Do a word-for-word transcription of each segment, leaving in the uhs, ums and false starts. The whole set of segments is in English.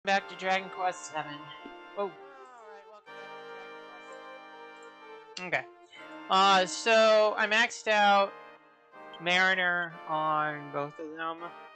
Back to Dragon Quest seven. Oh, okay. Uh, so I maxed out Mariner on both of them,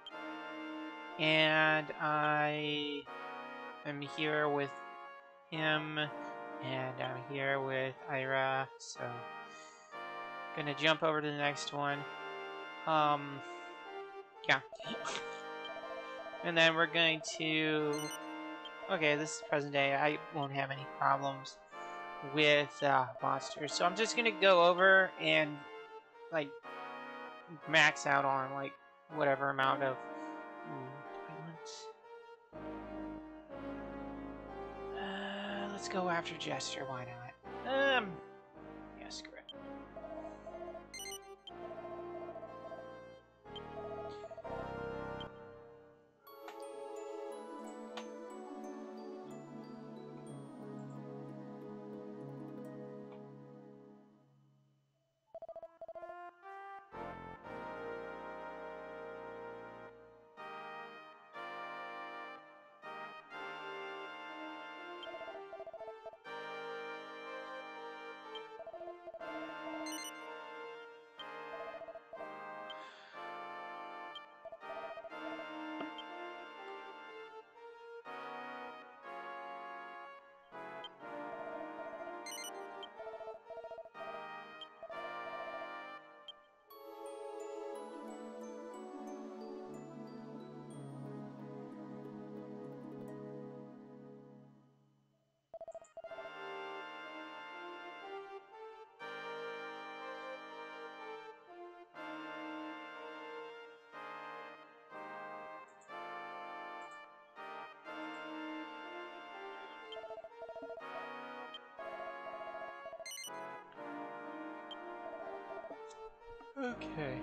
and I am here with him, and I'm here with Ira. So gonna jump over to the next one. Um, yeah. And then we're going to... Okay, this is present day. I won't have any problems with uh, monsters. So I'm just going to go over and, like, max out on, like, whatever amount of... Ooh, I want... Uh, let's go after Jester. Why not? Um, yeah, screw it. Okay.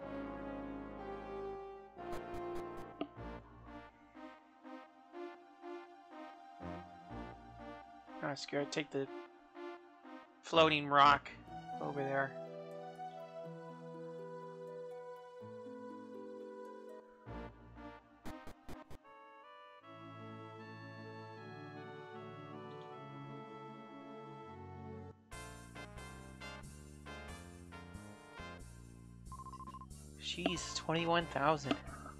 I'm scared. Take the floating rock over there. Jeez, twenty-one thousand.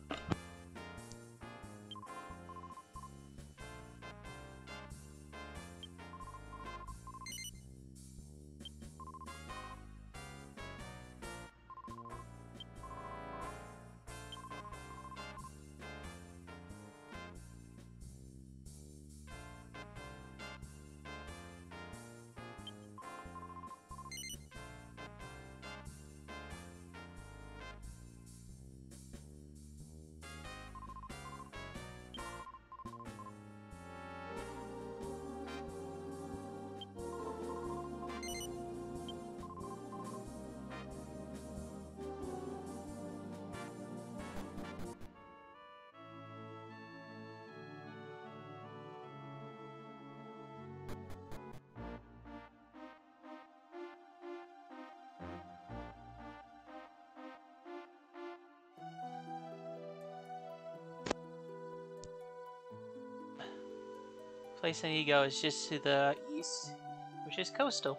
Place I need to go is just to the east, which is coastal.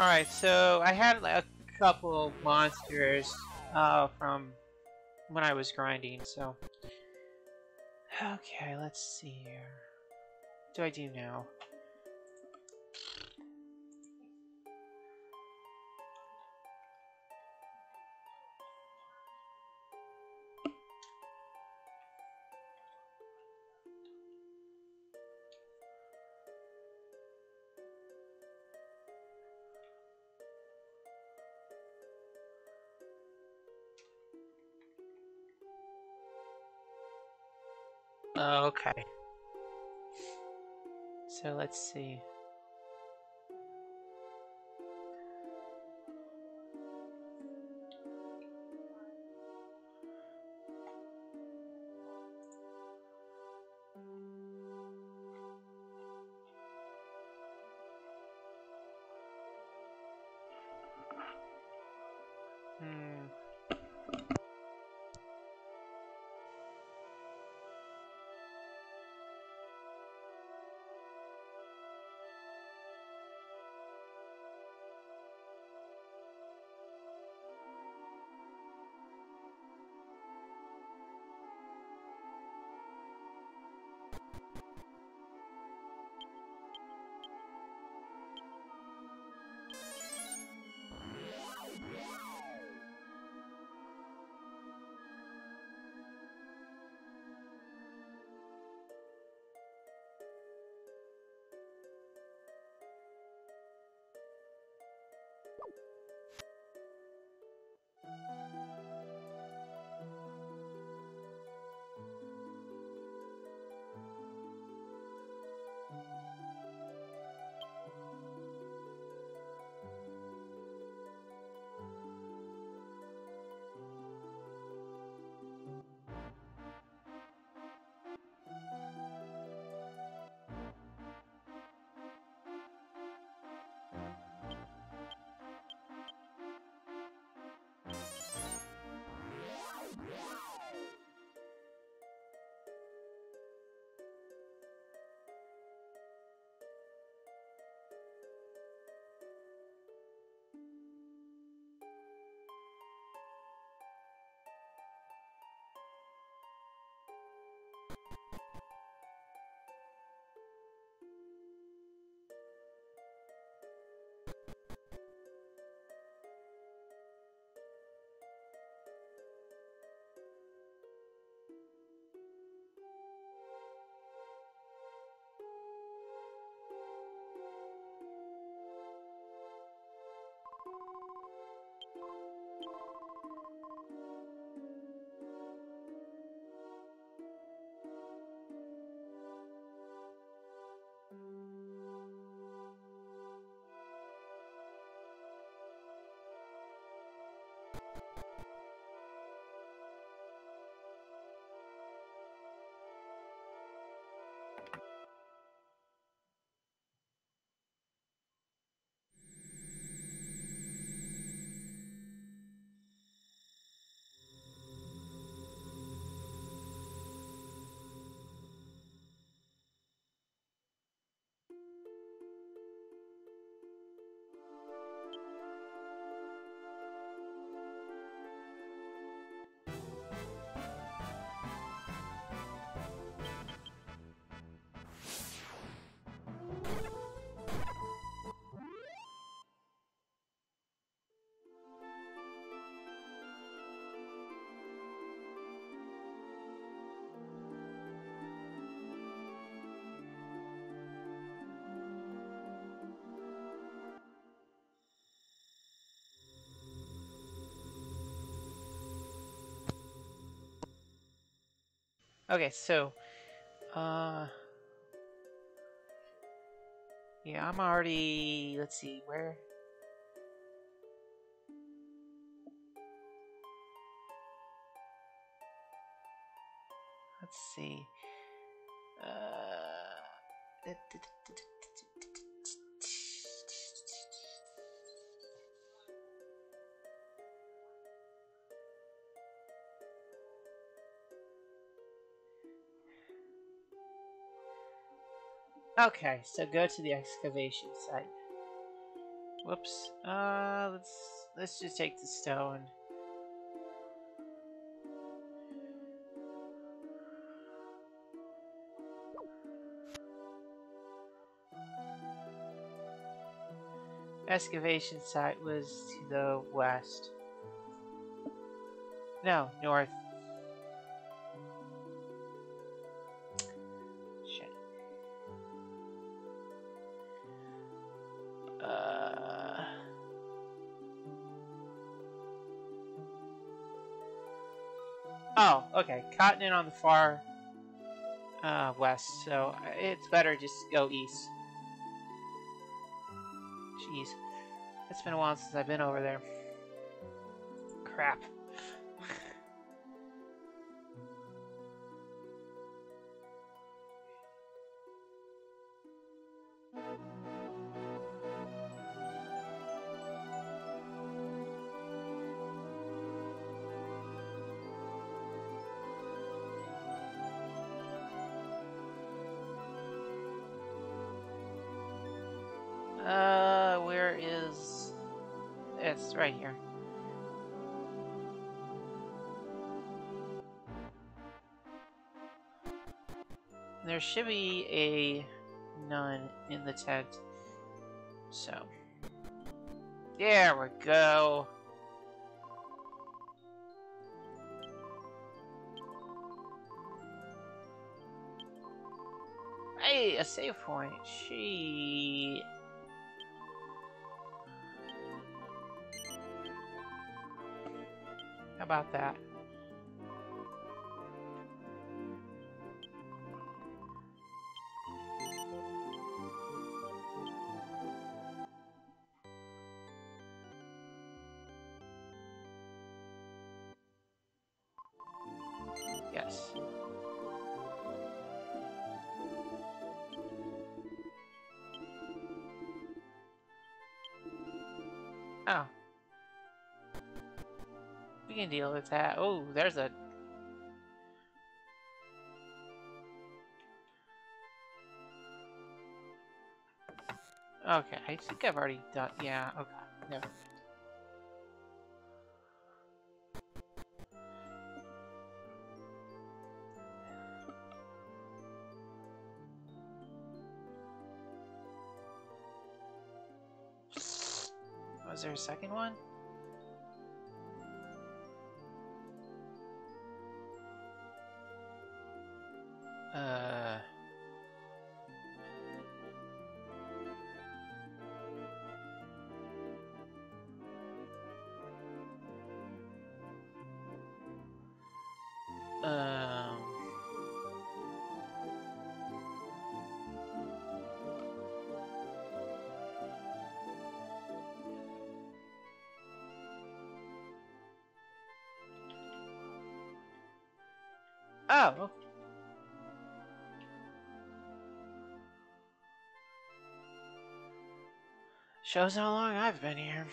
Alright, so I had like, a couple monsters uh, from when I was grinding, so... Okay, let's see here. What do I do now? Oh, okay. So let's see. Hmm. Okay, so... Uh... Yeah, I'm already... Let's see, where... Let's see... Uh... Okay, so go to the excavation site. Whoops. Uh, let's let's just take the stone. Excavation site was to the west. No, north. Shit. Uh. Oh, okay. Continent on the far uh, west, so it's better just go east. Jeez. It's been a while since I've been over there. Crap. Uh, where is... It's right here. There should be a nun in the tent. So. There we go. Hey, a save point. She... How about that? Yes. Oh. We can deal with that. Oh, there's a... Okay, I think I've already done... Yeah, okay. Never. Was there a second one? Uh... Um... Oh! Shows how long I've been here.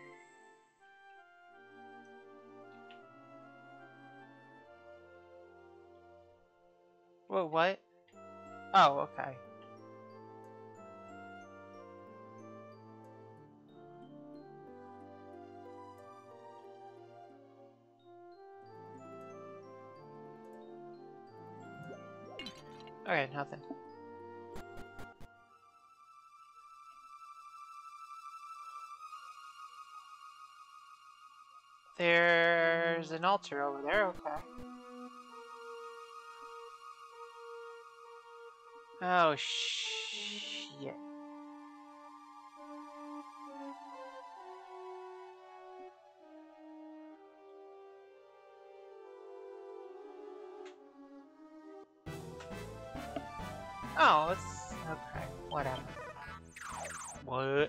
Whoa, what? Oh, okay. Okay, nothing. There's an altar over there, okay. Oh, shit. Oh, it's... okay, whatever. What?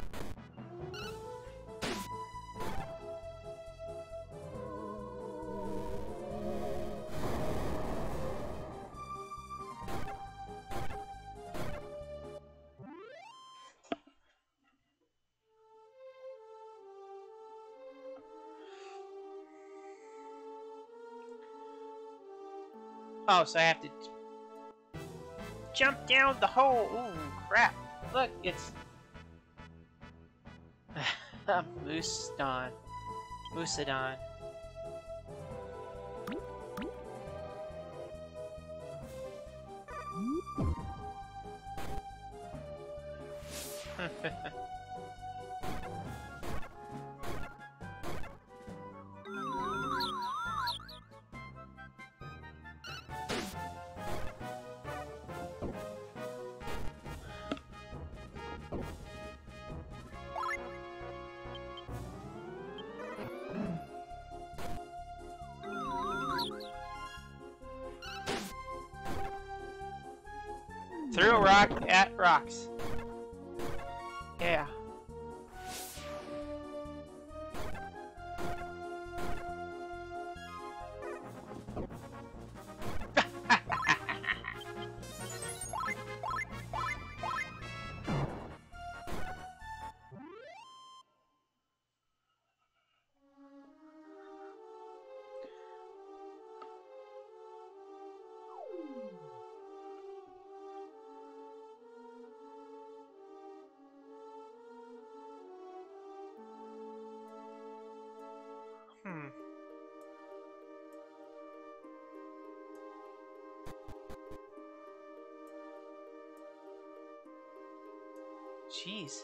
Oh, so I have to jump down the hole. Ooh, crap. Look, it's... Moosodon. Moosodon. Threw a rock at rocks. Yeah. Hmm. Jeez.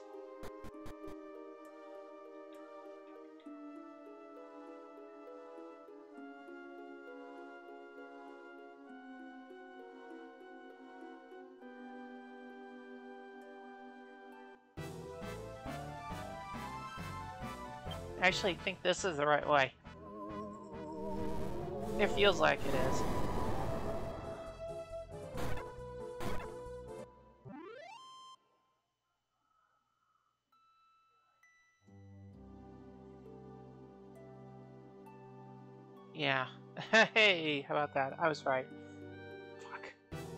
I actually think this is the right way. It feels like it is. Yeah. Hey, how about that? I was right. Fuck.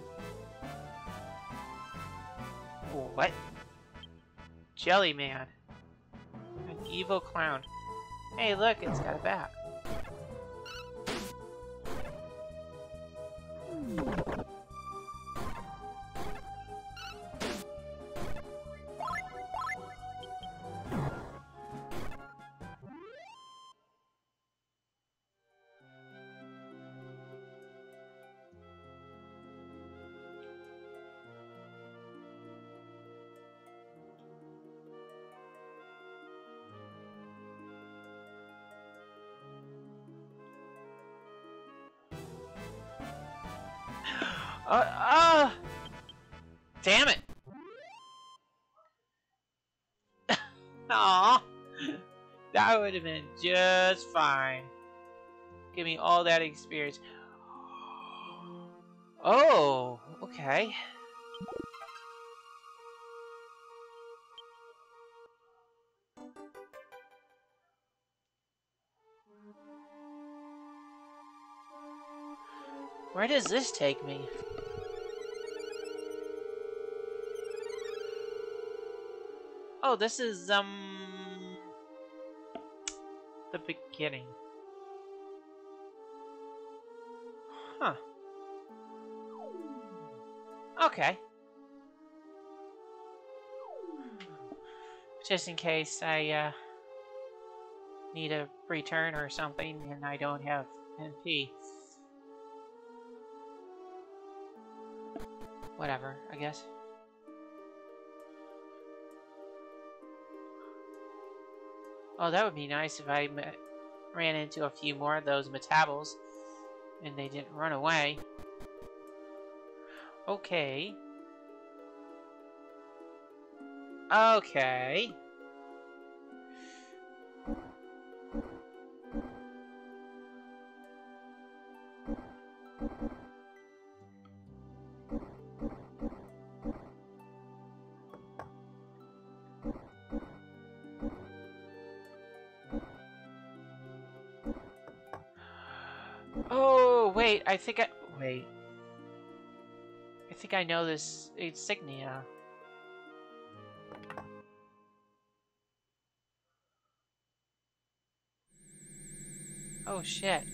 What? Jelly Man. An evil clown. Hey, look, it's got a bat. Uh, uh, damn it! Aw, that would have been just fine. Give me all that experience. Oh, okay. Where does this take me? Oh, this is, um... the beginning. Huh. Okay. Just in case I, uh... need a return or something and I don't have N P. Whatever, I guess. Oh, that would be nice if I met, ran into a few more of those metabals and they didn't run away. Okay. Okay. Oh, wait, I think I... Wait. I think I know this insignia. Oh, shit.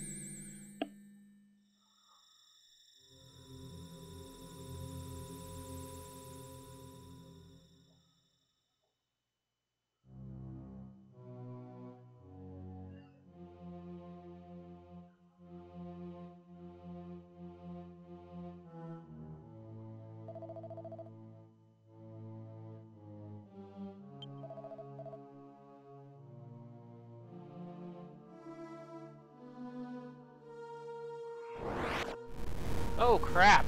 Oh, crap.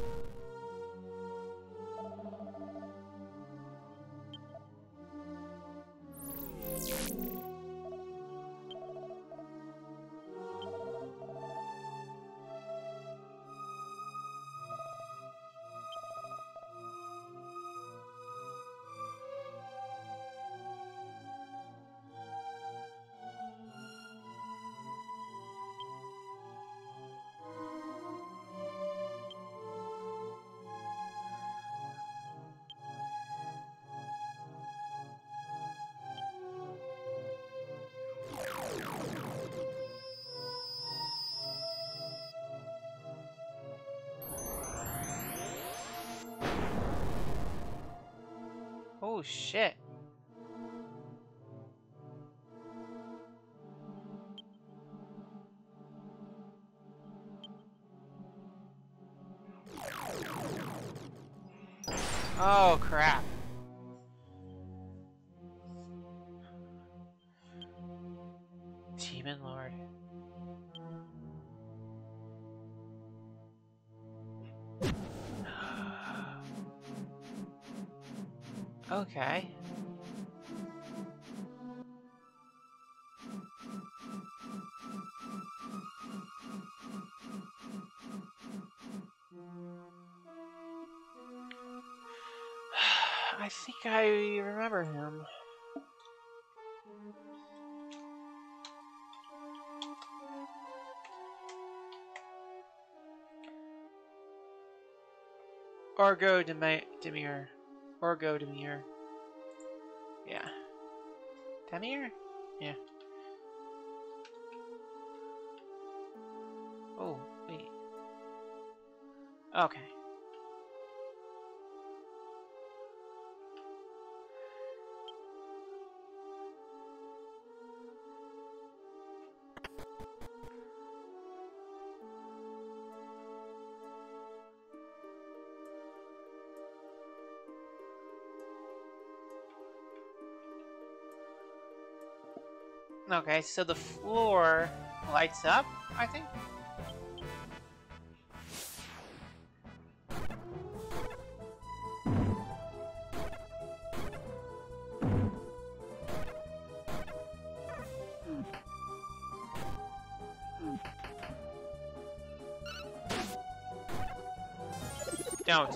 Oh, shit. Oh, crap. Demon Lord. Okay. I think I remember him. Orgo Demi Demir. Orgo Demir. Yeah. Demir? Yeah. Oh, wait. Okay. Okay, so the floor lights up, I think? Don't.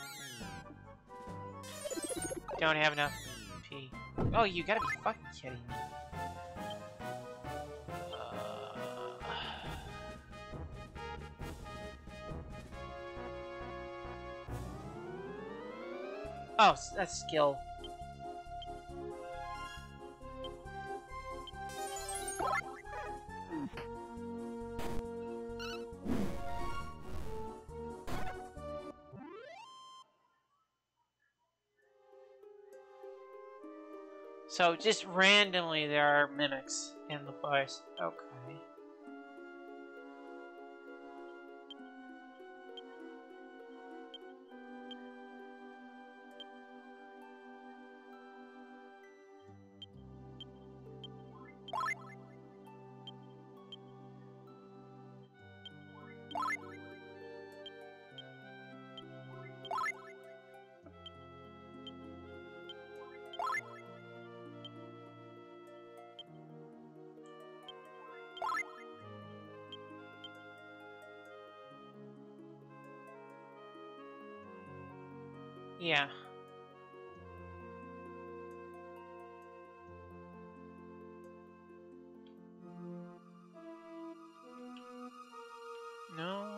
Don't have enough P. Oh, you gotta be fucking kidding me. Oh, that's skill. So just randomly there are mimics in the place. Okay. Yeah. No.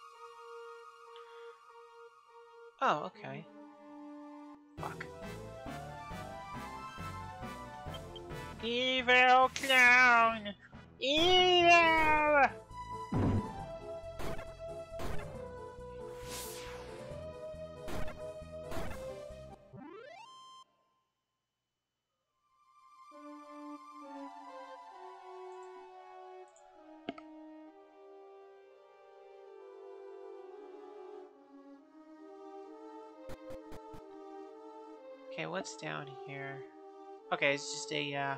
Oh, okay. Fuck. Evil clown! Evil! Okay, what's down here? Okay, it's just a uh,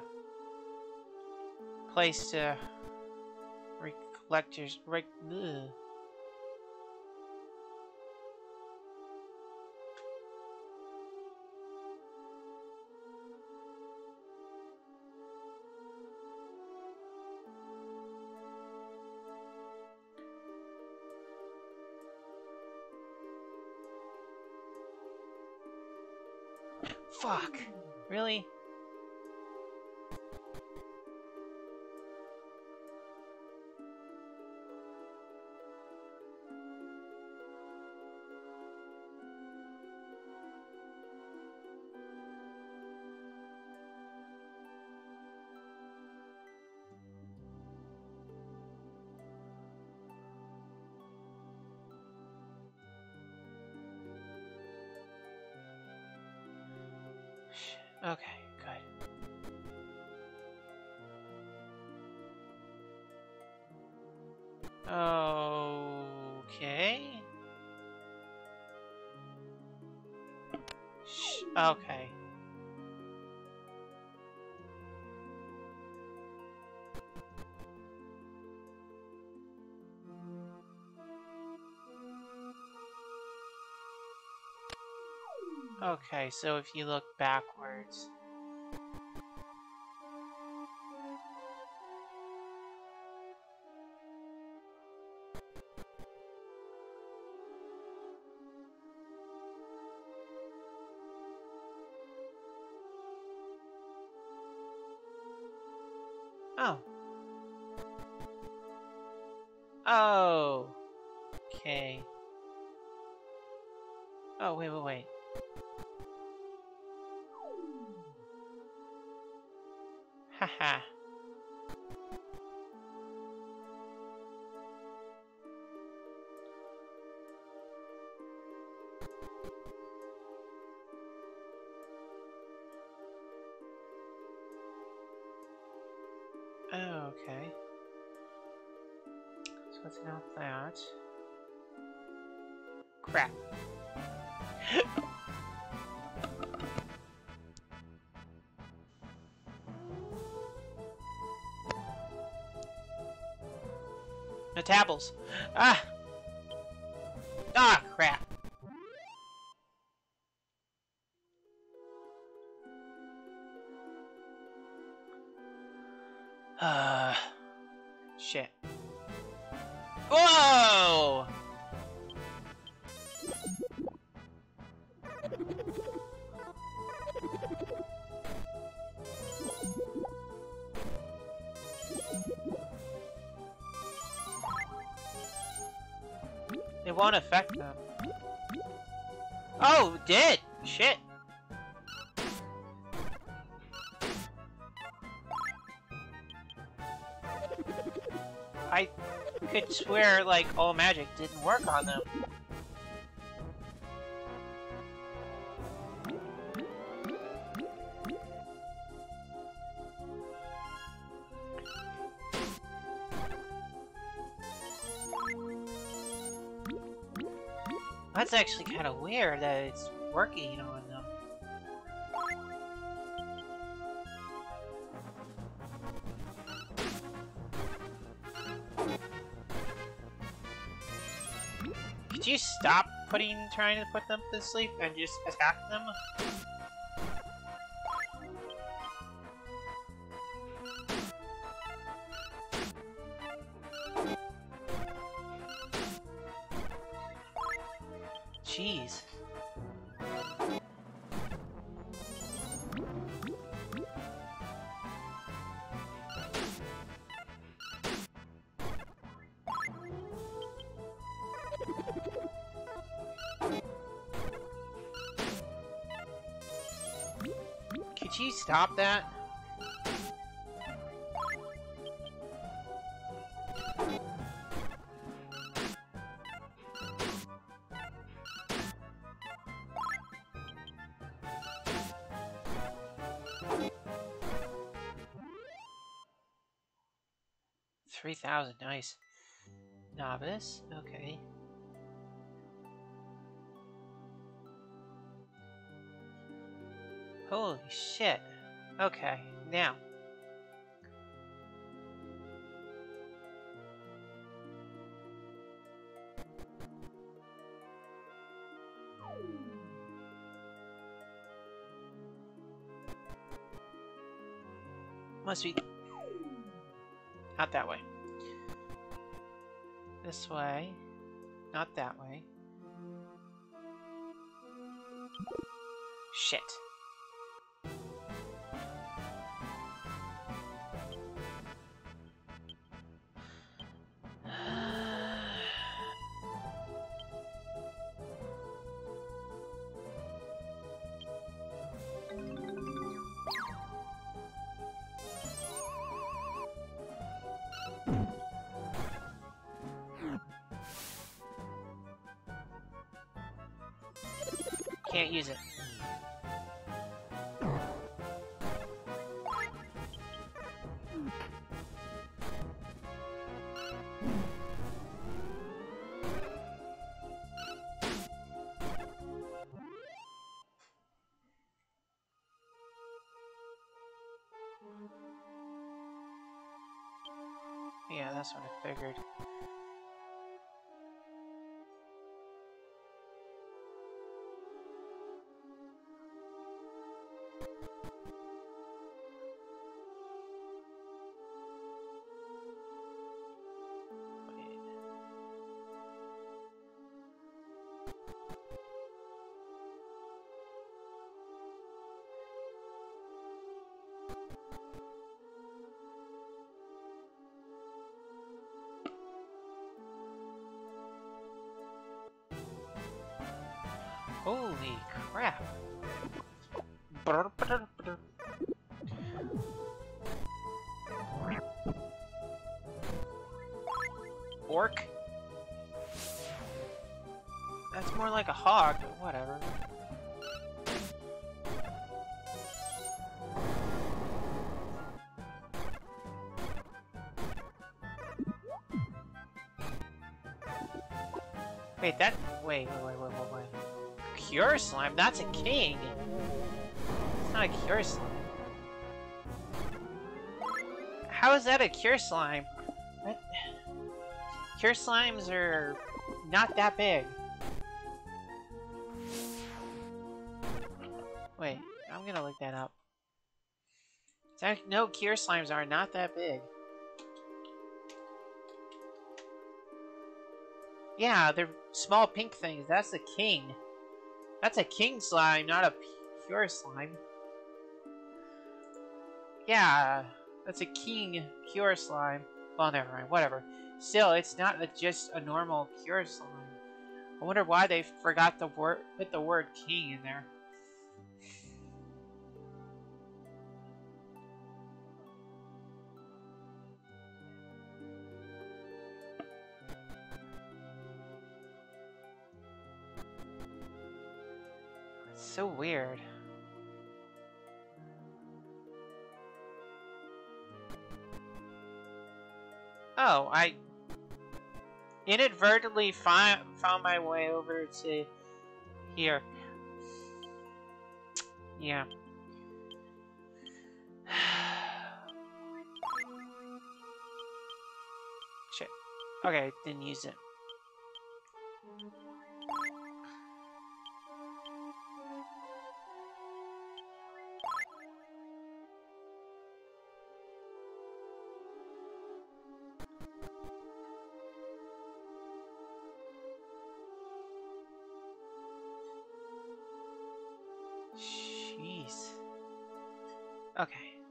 place to recollect your. Re ugh. Fuck. Really? Okay, good. Okay. Shh. Okay. Okay, so if you look backwards. Oh. Oh. Okay. Oh, wait, wait, wait. Haha. Oh, okay. So it's not that. Crap. No tabbles. Ah! Ah, crap. Uh, shit. Whoa! It won't affect them. Oh, it did! Shit. I could swear, like, all magic didn't work on them. That's actually kind of weird that it's working on them. Could you stop putting, trying to put them to sleep and just attack them? Jeez. Could you stop that? three thousand, nice. Novice, okay. Holy shit. Okay, now. Must be... not that way. This way. Not that way. Shit. Can't use it. Yeah, that's what I figured. Holy crap. Orc? That's more like a hog, but whatever. Wait, that- wait, wait, wait, wait, wait, wait. Cure Slime? That's a king! It's not a Cure Slime. How is that a Cure Slime? What? Cure Slimes are not that big. Wait, I'm gonna look that up. That, no, Cure Slimes are not that big. Yeah, they're small pink things. That's a king. That's a king slime, not a pure slime. Yeah, that's a king pure slime. Well, never mind, whatever. Still, it's not a, just a normal pure slime. I wonder why they forgot to word, put the word king in there. It's so weird. Oh, I inadvertently fi found my way over to here. Yeah. Shit. Okay, didn't use it. Jeez. Okay.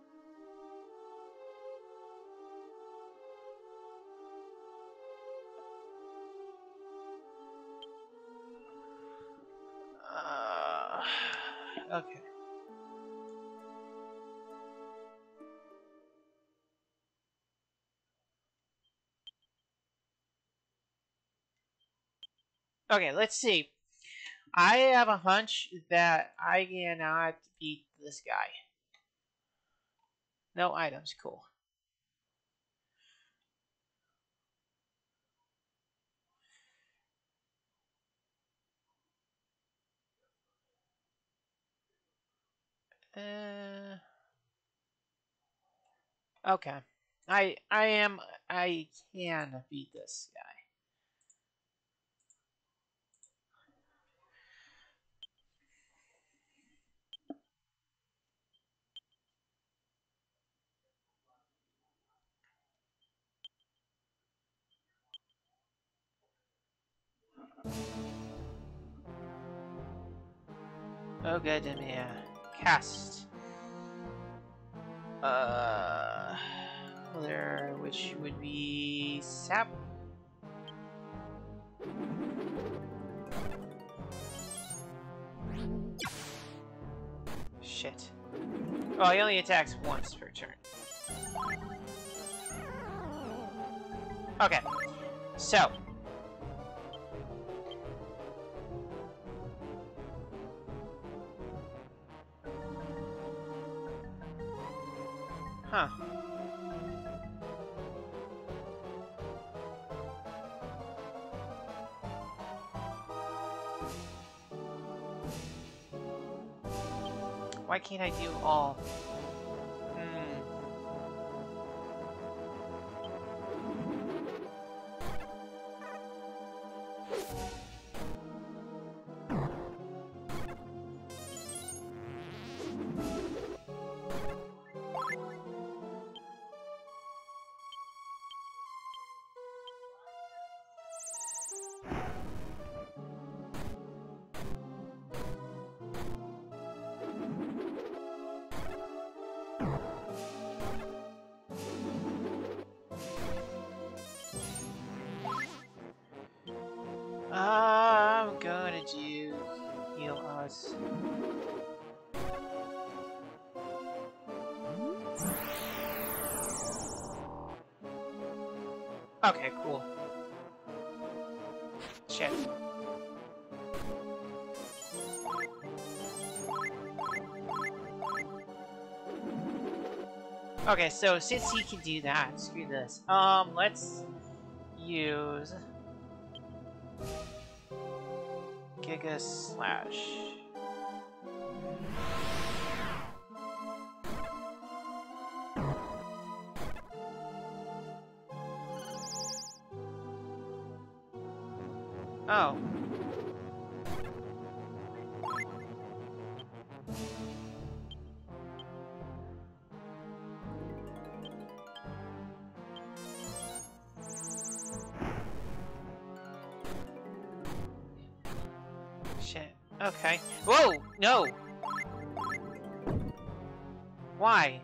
Uh, okay. Okay, let's see. I have a hunch that I cannot beat this guy. No items, cool. Uh, okay. I I am I can beat this guy. Oh good, yeah. Cast. Uh, there, which would be sap. Shit. Oh, he only attacks once per turn. Okay, so. Huh. Why can't I do all? Hmm. I'm gonna do heal us. Okay, cool. Shit. Okay, so since he can do that, screw this. Um, let's use Giga Slash. Oh. Shit. Okay. Whoa! No! Why?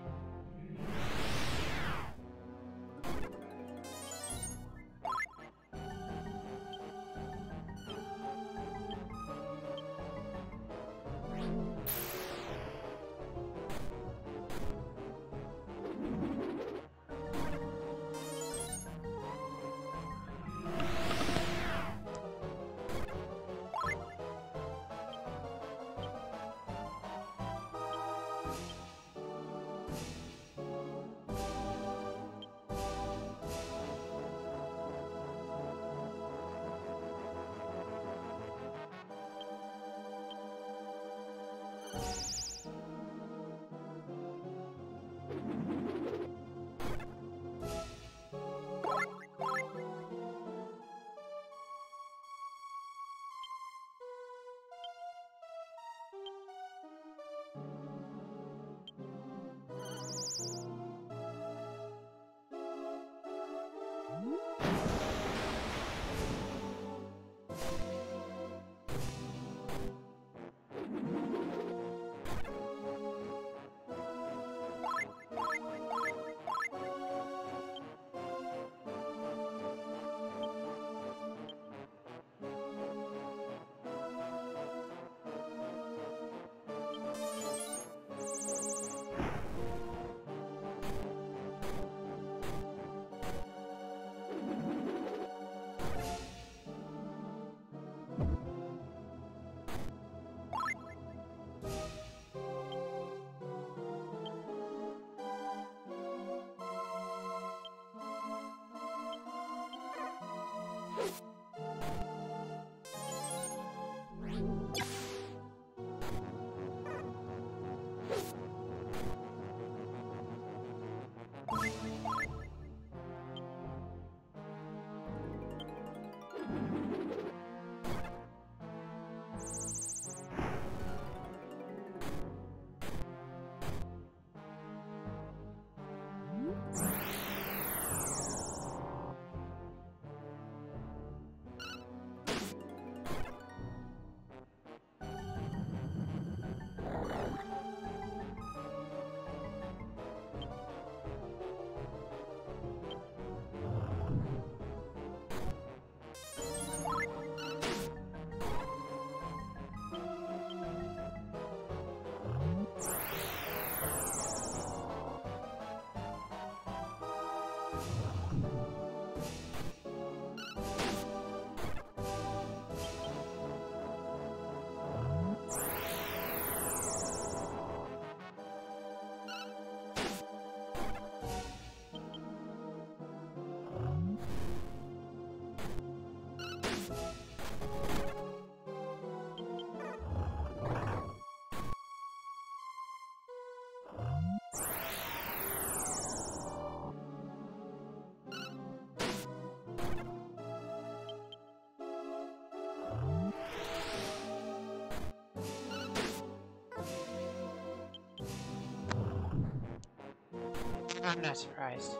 I'm not surprised.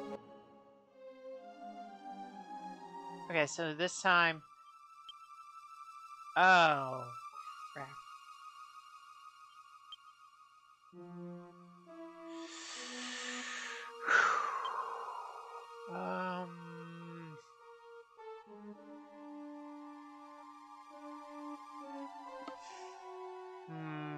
Okay, so this time... Oh, crap. um... Hmm...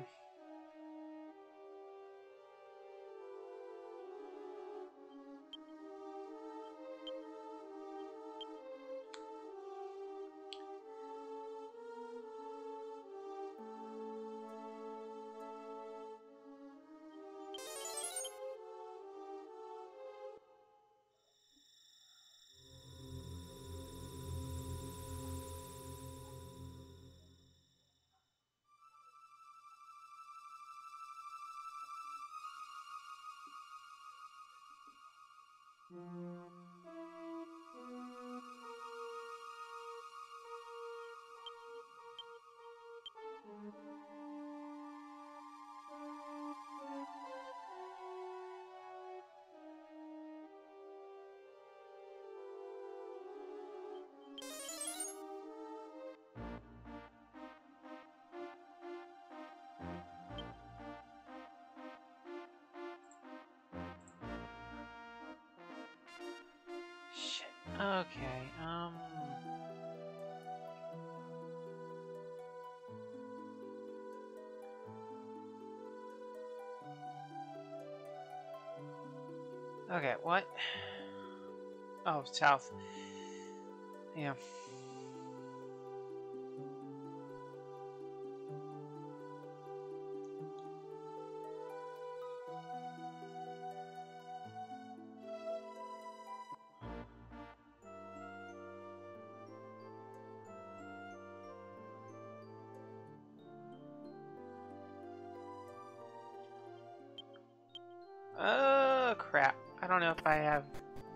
Shit. Okay, um... Okay, what? Oh, south. Yeah. Oh, crap. I don't know if I have...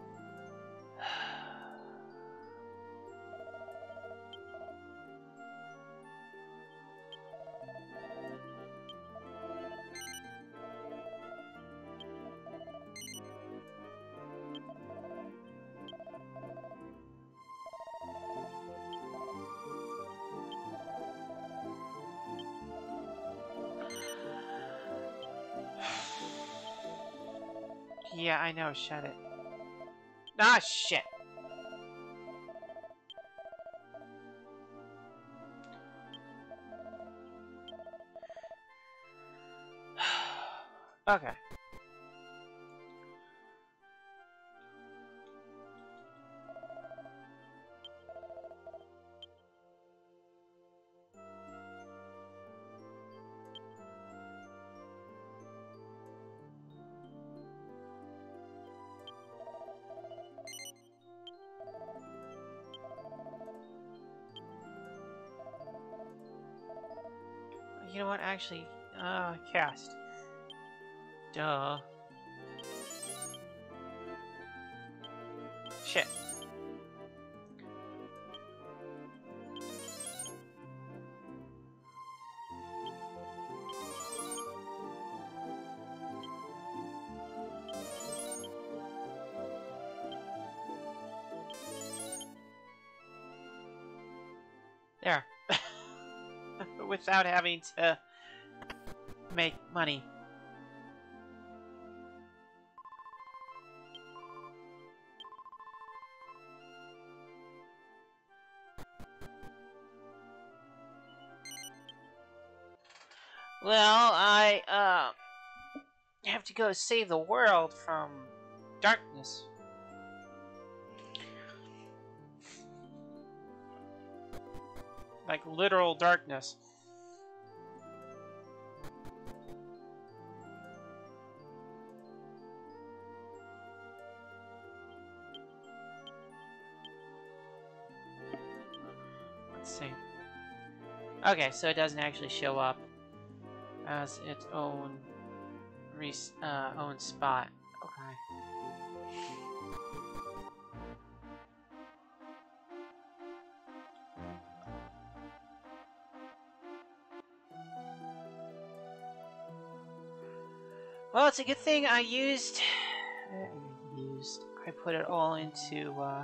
Yeah, I know. Shut it. Ah, shit. Okay. You know what? Actually, uh, cast. Duh. Shit. There. Without having to make money. Well, I, uh, have to go save the world from darkness. Like literal darkness. Let's see. Okay, so it doesn't actually show up as its own res uh, own spot. Okay. Well, it's a good thing I used. I used. I put it all into. Uh,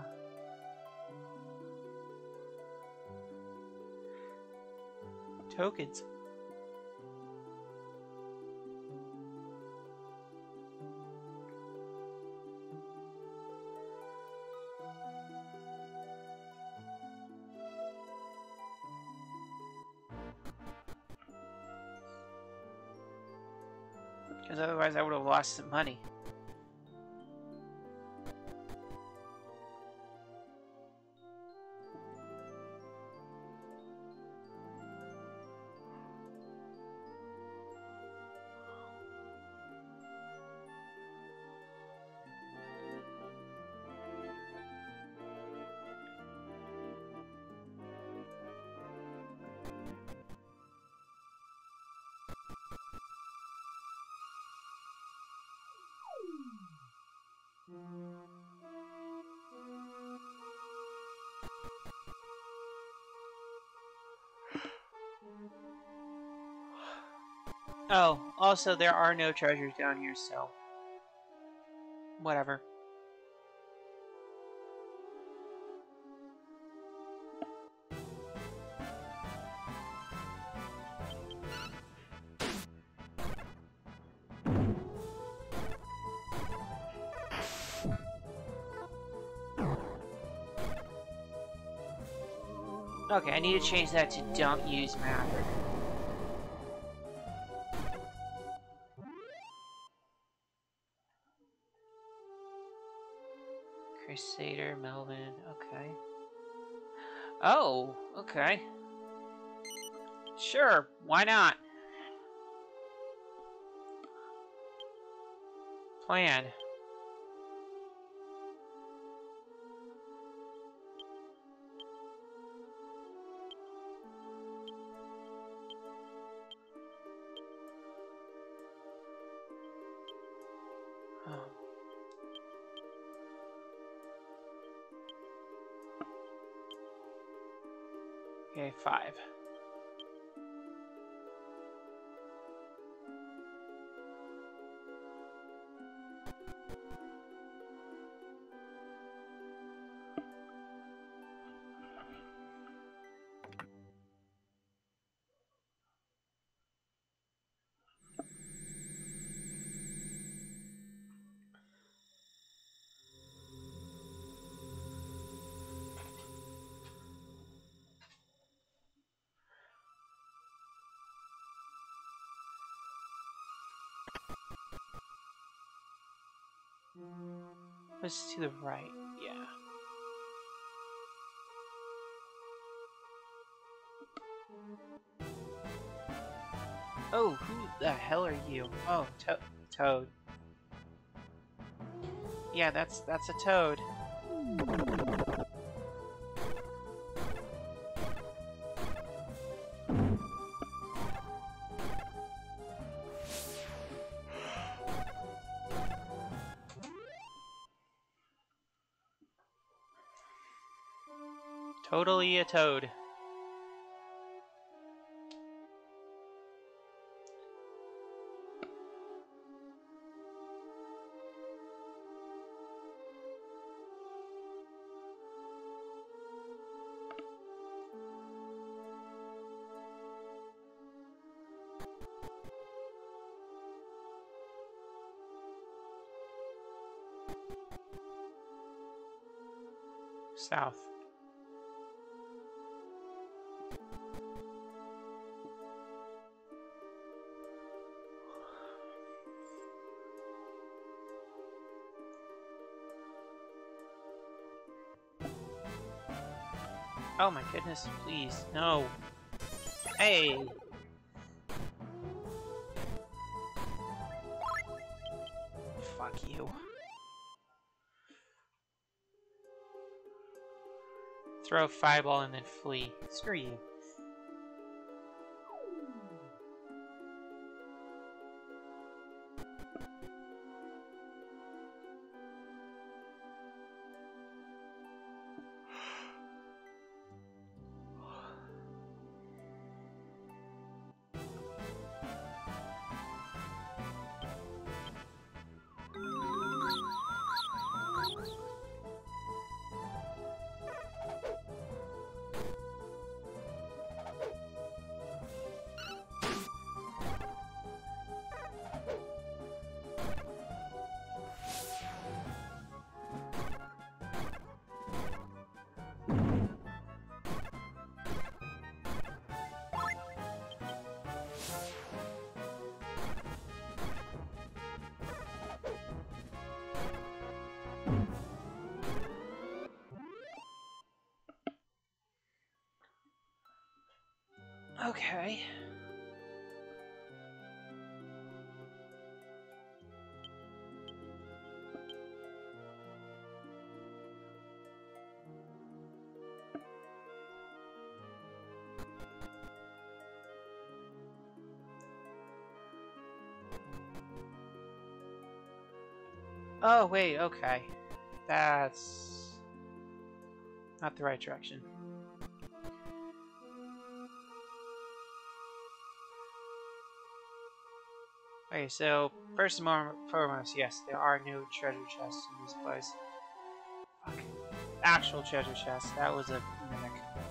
tokens. Because otherwise I would have lost some money. Oh, also there are no treasures down here, so whatever. Okay, I need to change that to don't use map. Crusader, Melvin, okay. Oh, okay. Sure, why not? Plan. Oh. Okay, five. What's to the right? Yeah. Oh, who the hell are you? Oh, to Toad. Yeah, that's that's a toad. Totally a toad. South. Oh my goodness, please, no. Hey! Fuck you. throw a fireball and then flee. Screw you. Okay. Oh, wait, okay. That's not the right direction. Okay, so first and foremost, yes, there are no treasure chests in this place. Fuck. Actual treasure chests. That was a mimic.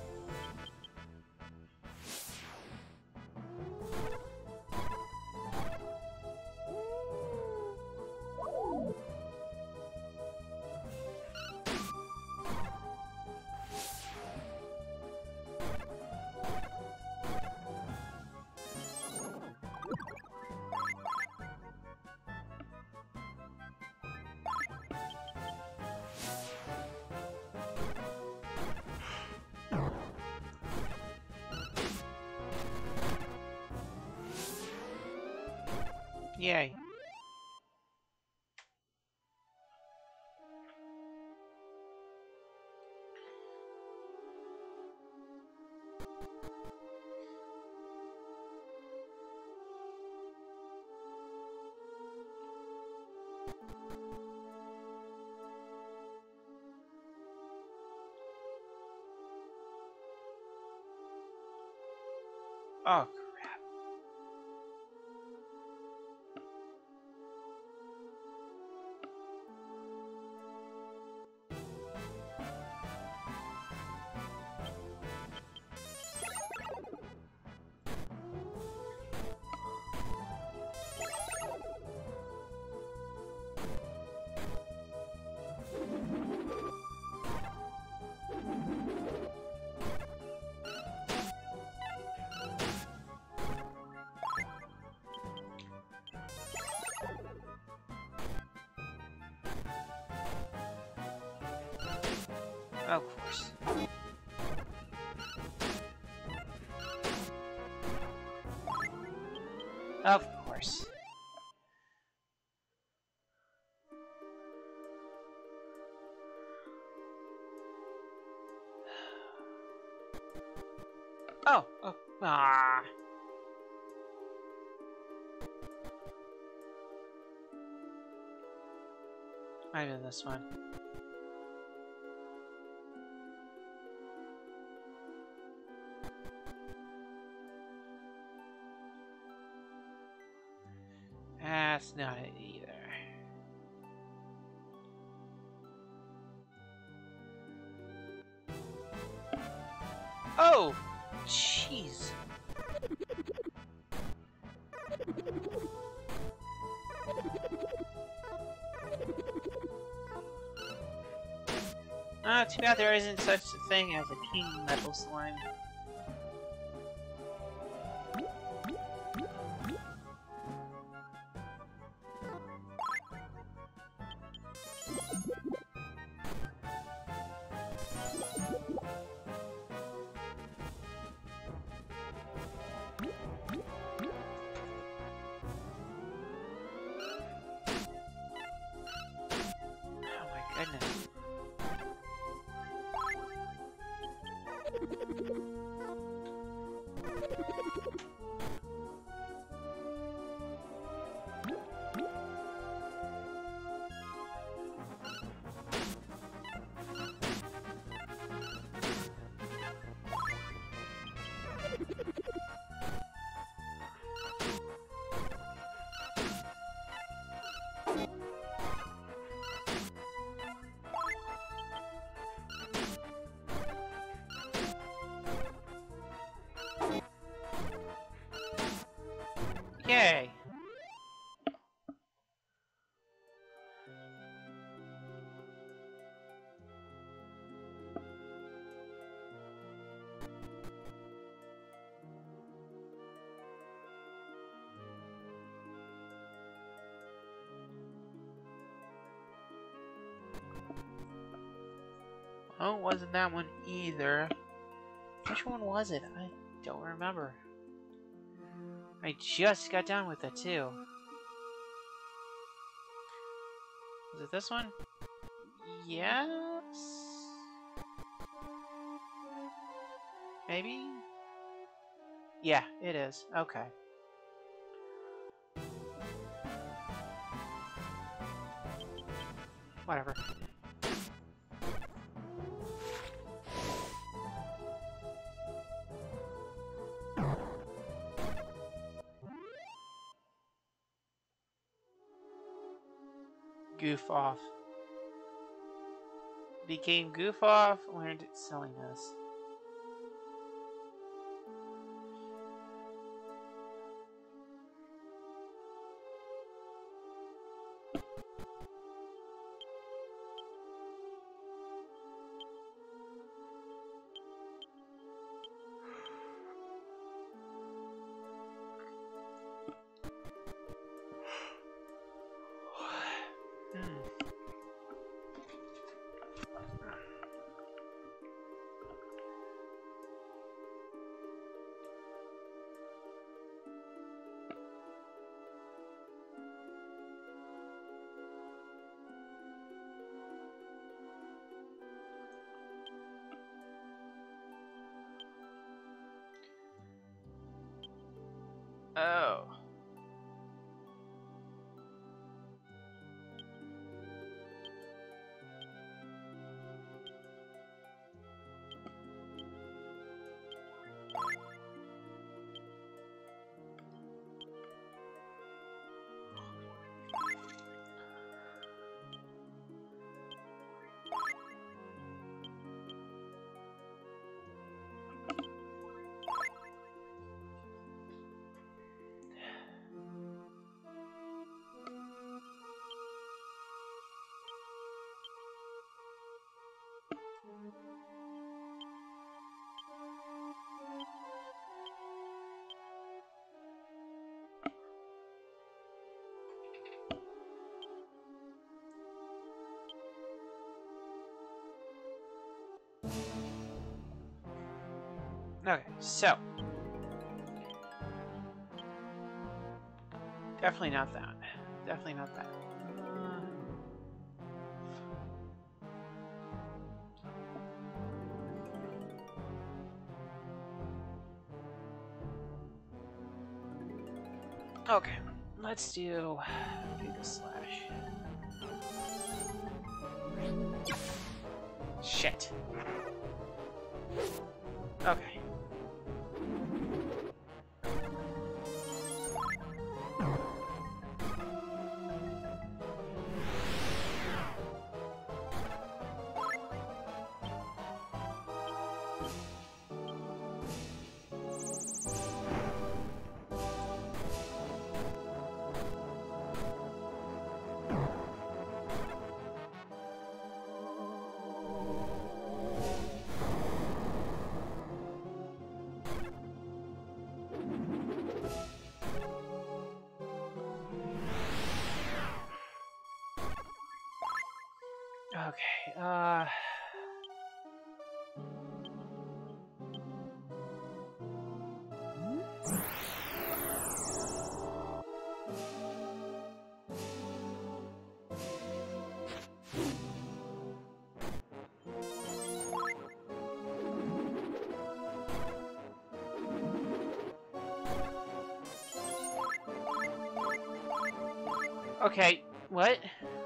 Yay. Oh, crap. Of course. Of course. Oh, oh, ah. Might be this one. That's not it either. Oh! Jeez. Ah, too bad there isn't such a thing as a king metal slime. Okay. Oh, it wasn't that one either. Which one was it? I don't remember. I just got done with it too. Was it this one? Yes? Maybe? Yeah, it is. Okay. Whatever. Goof off. Became goof off, learned silliness. Oh. Okay, so. Definitely not that. Definitely not that. Okay, let's do, do the slash. Shit. Okay. Okay, uh... Okay, what?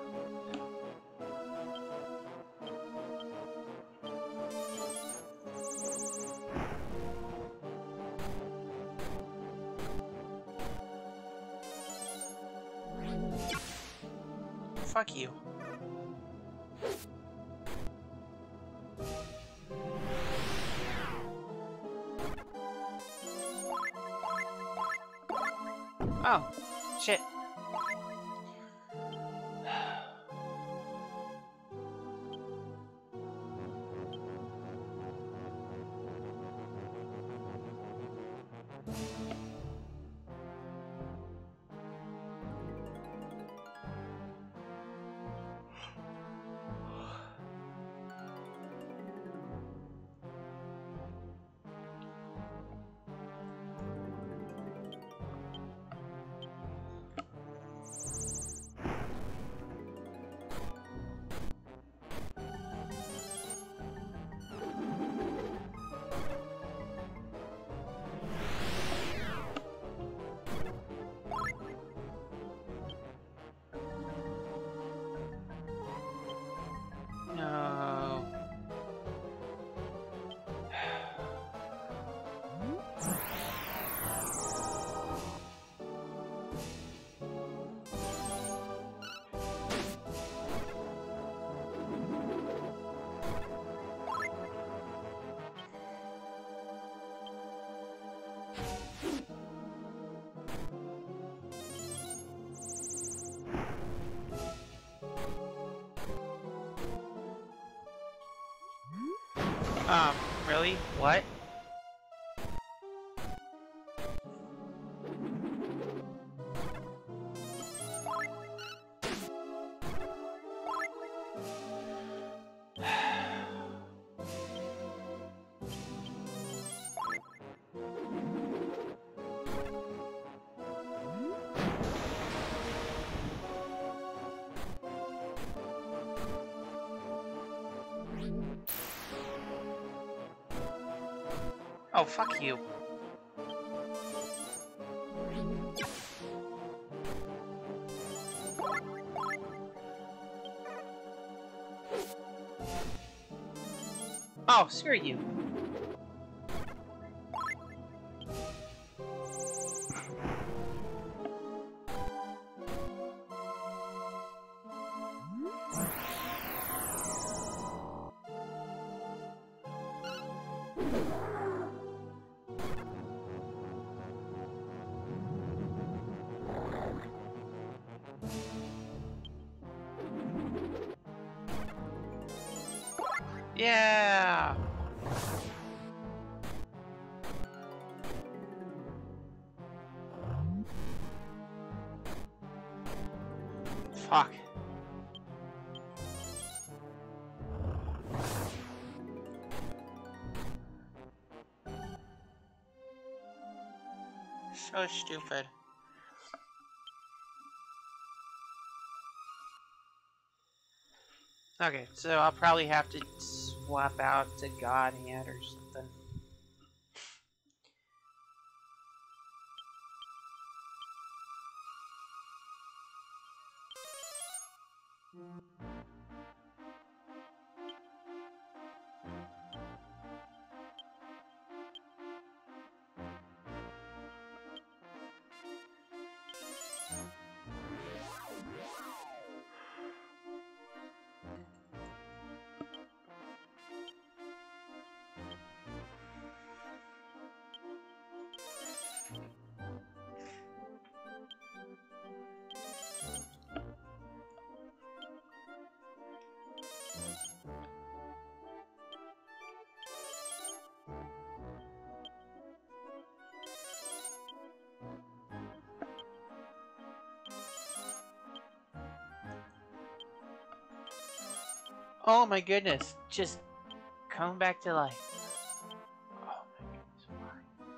Fuck you. Oh, shit. No. Um, really? What? Oh, fuck you. Oh, screw you. Yeah. Fuck. So stupid. Okay, so I'll probably have to swap out to God Hand or something. Oh my goodness, just come back to life. Oh my goodness, why?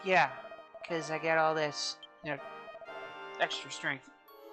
Yeah, because I get all this, you know, extra strength.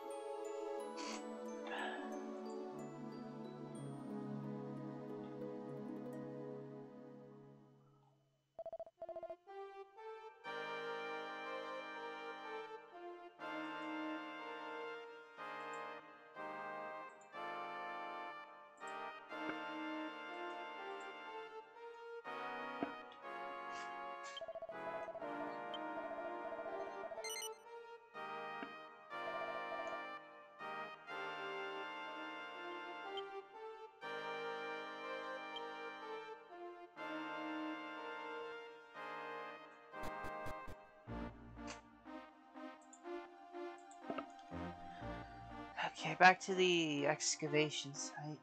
Okay, back to the excavation site.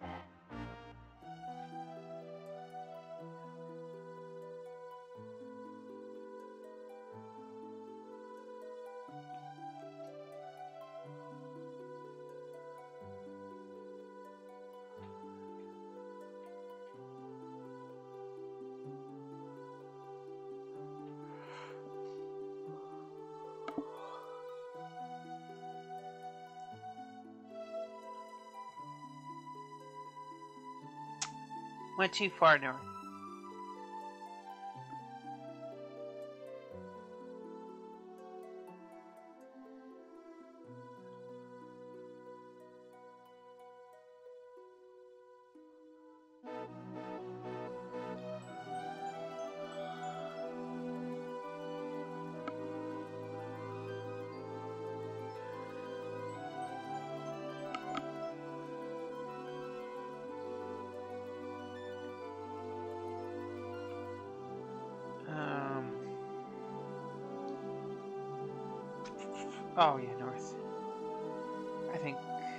Went too far north. Um. Oh yeah, north. I think.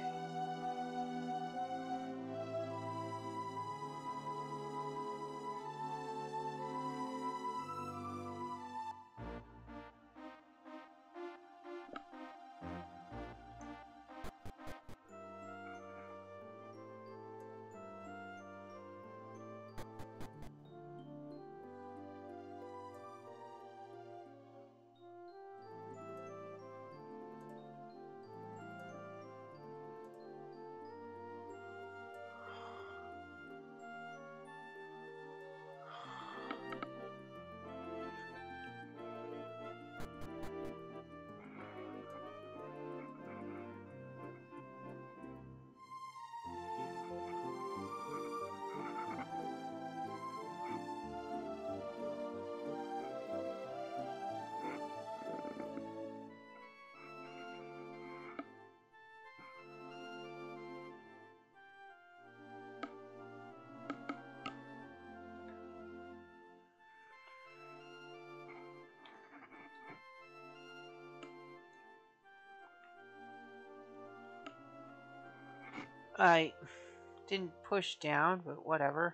I didn't push down, but whatever.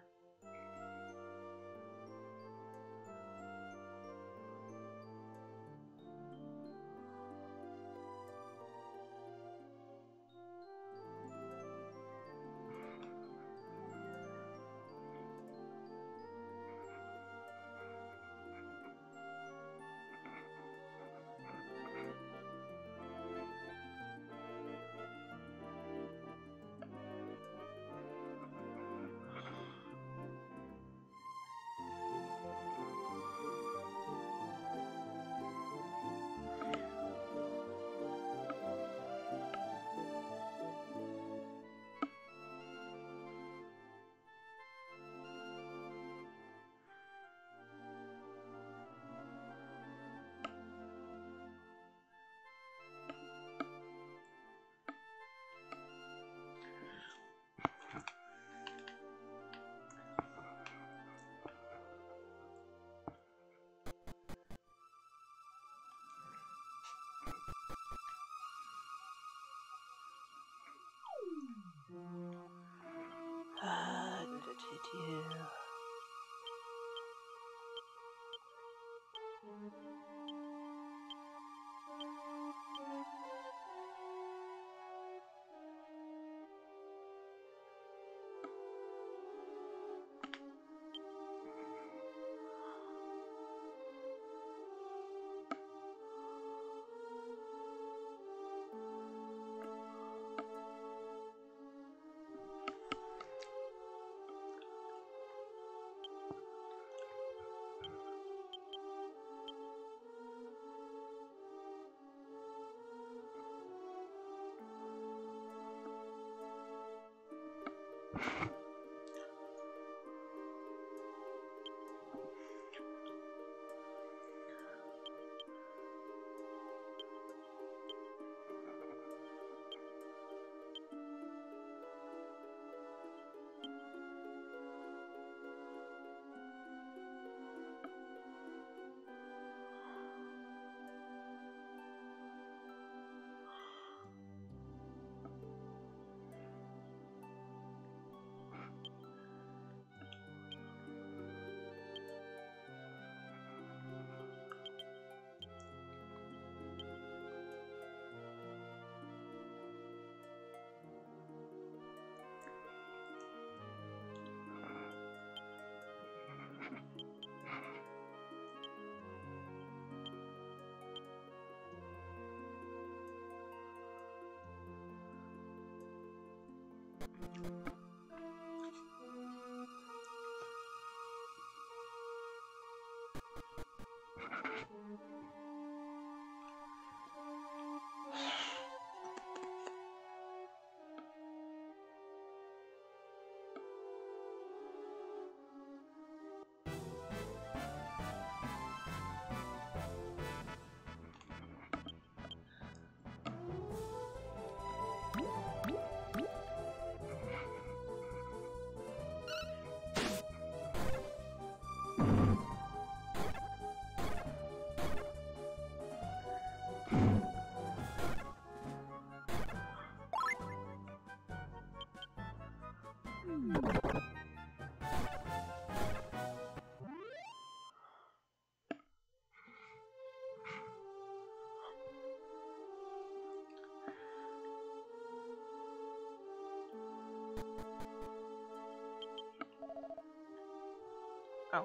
Oh.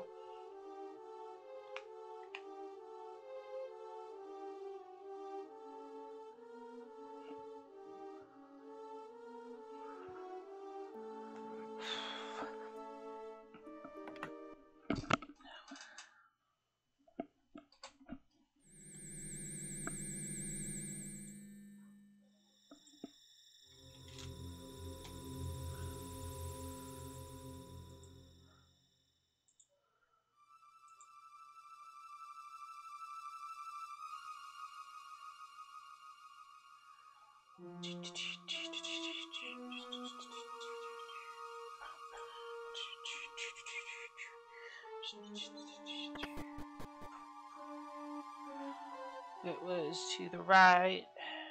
It was to the right.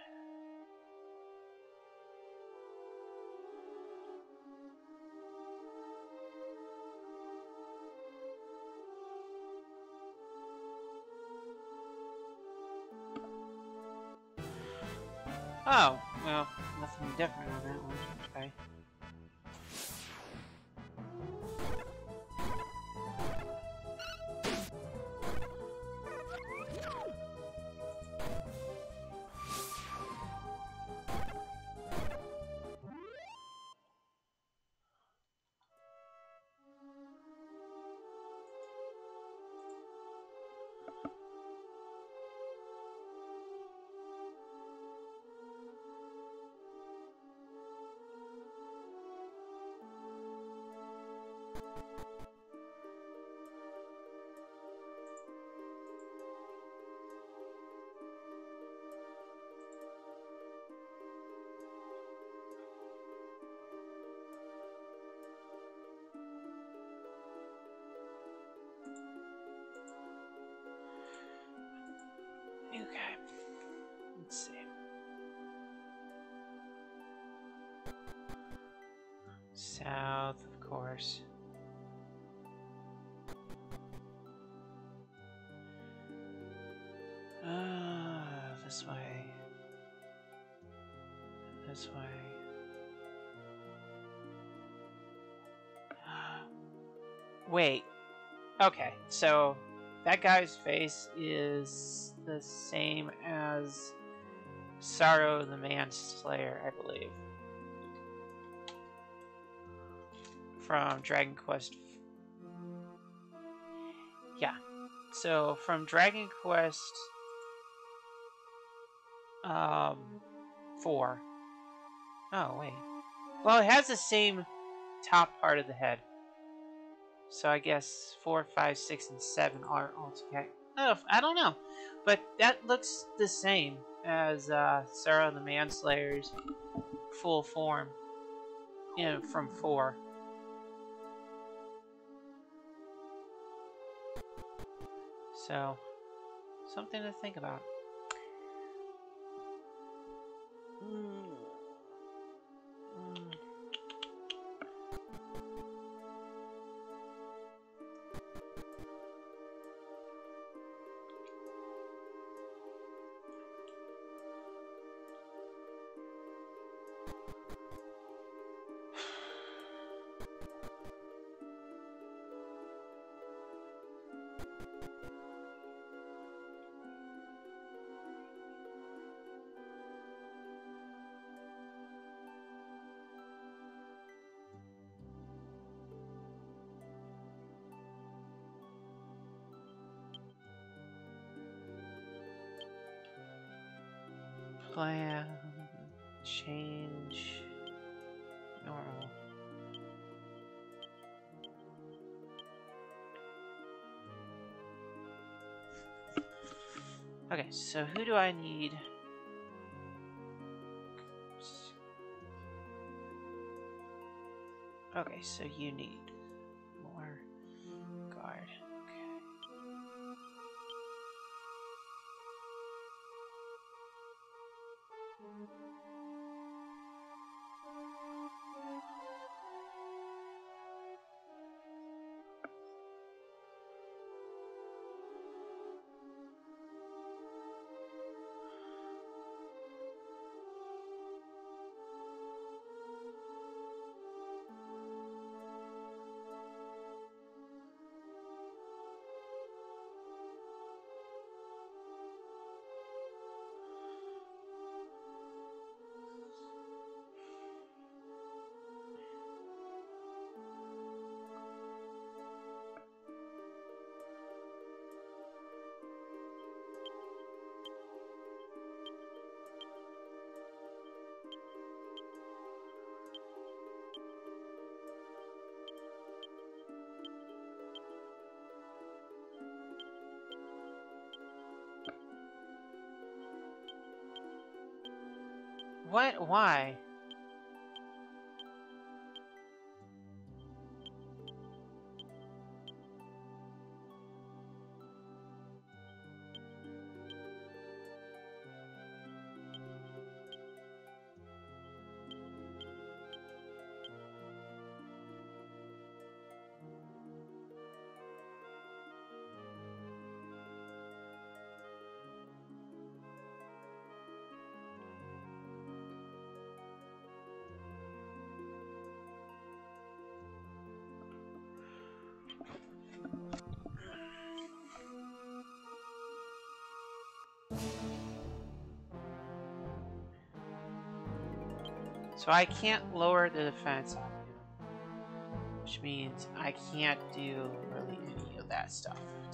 Oh, well, nothing different on that one. Okay. Okay. Let's see. South, of course. Ah, this way. This way. Wait. Okay, so that guy's face is the same as Sorrow the Manslayer, I believe. From Dragon Quest. Yeah. So from Dragon Quest um four. Oh wait. Well, it has the same top part of the head. So I guess four, five, six, and seven are altogether. Oh, I don't know, but that looks the same as uh, Sarah the Manslayer's full form, you know, from four. So, something to think about. Mm. Mm. Plan, change, normal. Okay, so who do I need? Okay, so you need more guard. What? Why? So I can't lower the defense on him, which means I can't do really any of that stuff to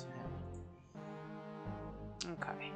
him. Okay.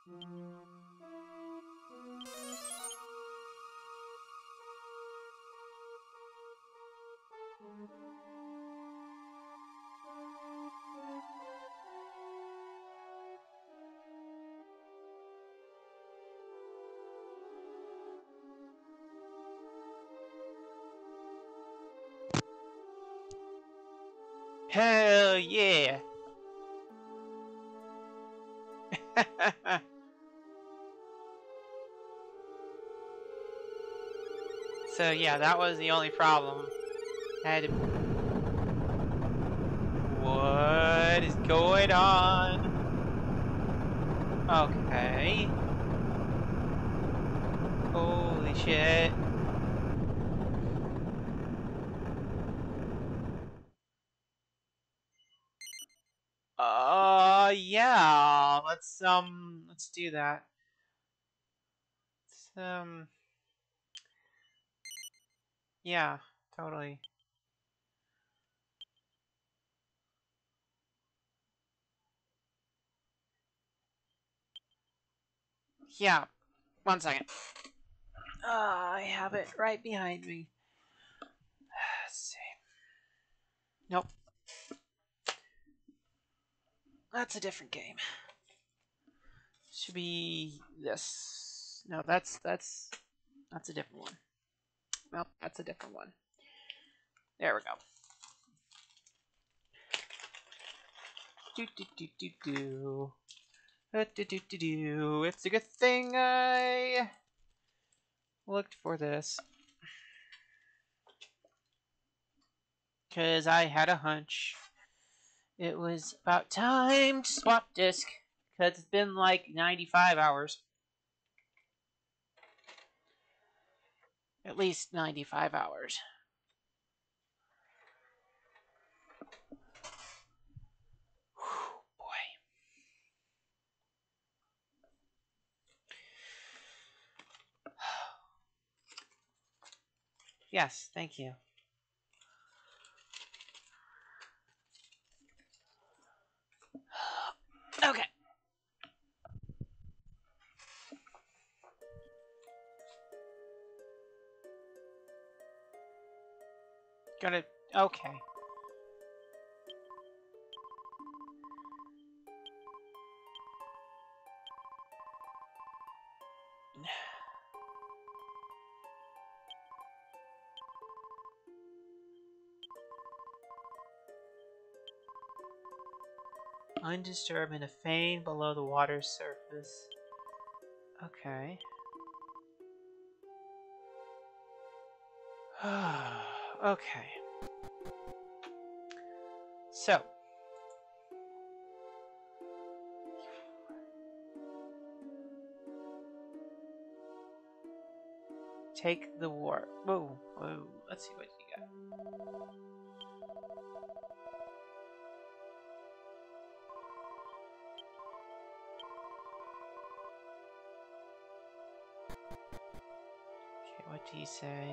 Hell yeah! So yeah, that was the only problem. I had to... What is going on? Okay. Holy shit. Uh, yeah. Let's, um, let's do that. Let's, um, yeah, totally. Yeah, one second. Uh, I have it right behind me. Let's see. Nope. That's a different game. Should be this. No, that's, that's, that's a different one. Nope, that's a different one. There we go. Do do do do do. Uh, do do do do. It's a good thing I looked for this. Because I had a hunch. It was about time to swap disk. Because it's been like ninety-five hours. At least ninety-five hours. Whew, boy. Yes, thank you. Okay. Gonna... Okay. Undisturbed in a fane below the water's surface. Okay. Okay. So. Take the war. Whoa, whoa. Let's see what you got. Okay, what do you say?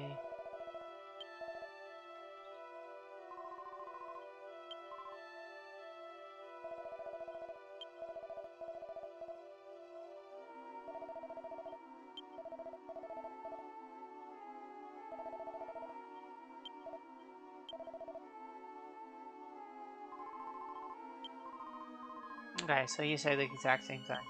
Okay, so you say the exact same thing.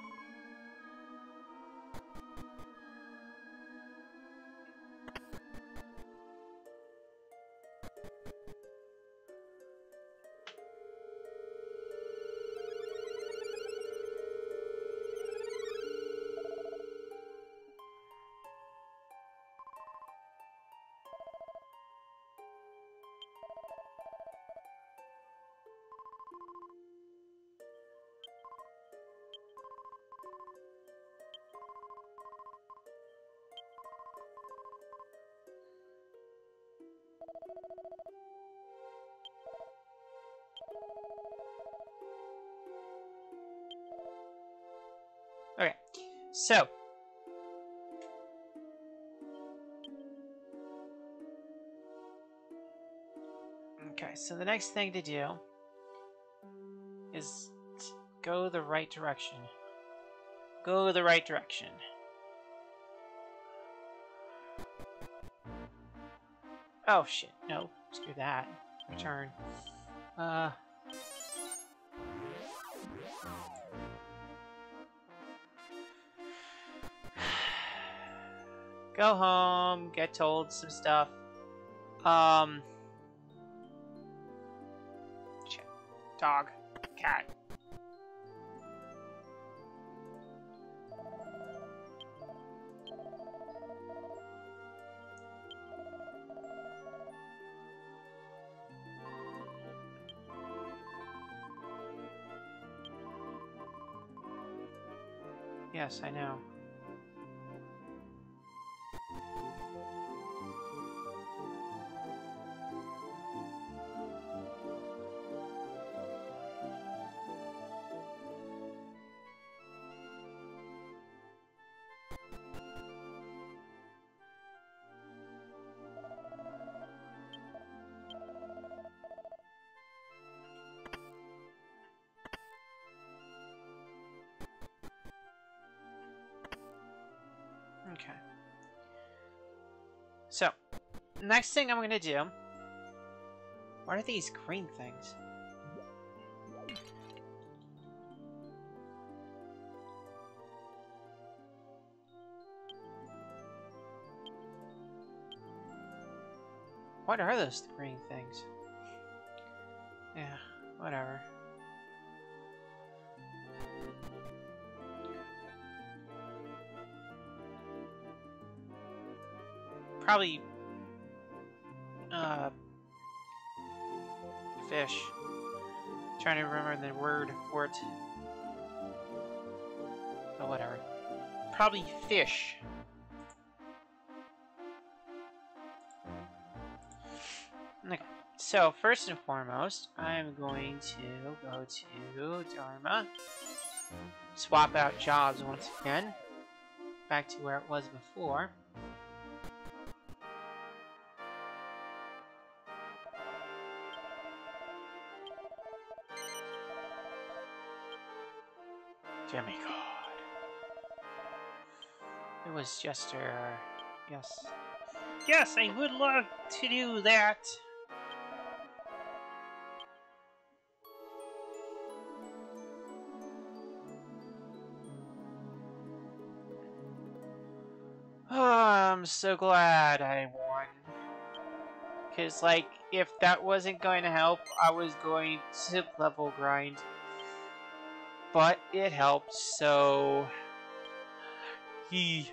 Okay, so. Okay, so the next thing to do is go the right direction. Go the right direction. Oh shit, no. Screw that. Return. Uh... Go home, get told some stuff. Um... Shit. Dog. Cat. Yes, I know. Okay. So, next thing I'm gonna do... What are these green things? What are those green things? Yeah, whatever. Probably... Uh... Fish. Trying to remember the word for it. But whatever. Probably fish. Okay. So, first and foremost, I'm going to go to Dharma. Swap out jobs once again. Back to where it was before. Demigod. It was just a... Yes. Yes, I would love to do that! Oh, I'm so glad I won. Because, like, if that wasn't going to help, I was going to level grind. But it helped, so... He...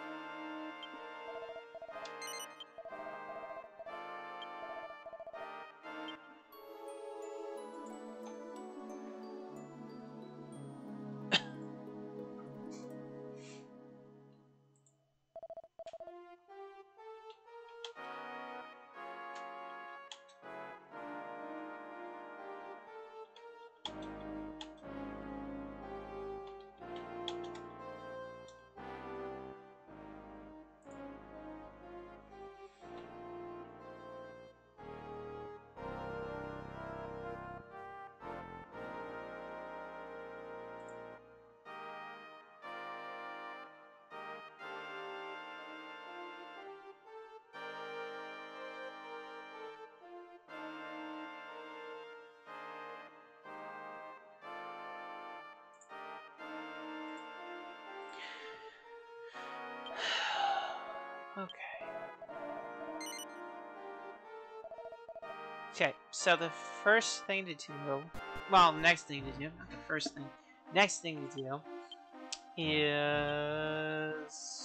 Okay. Okay, so the first thing to do... Well, next thing to do, not the first thing. Next thing to do is...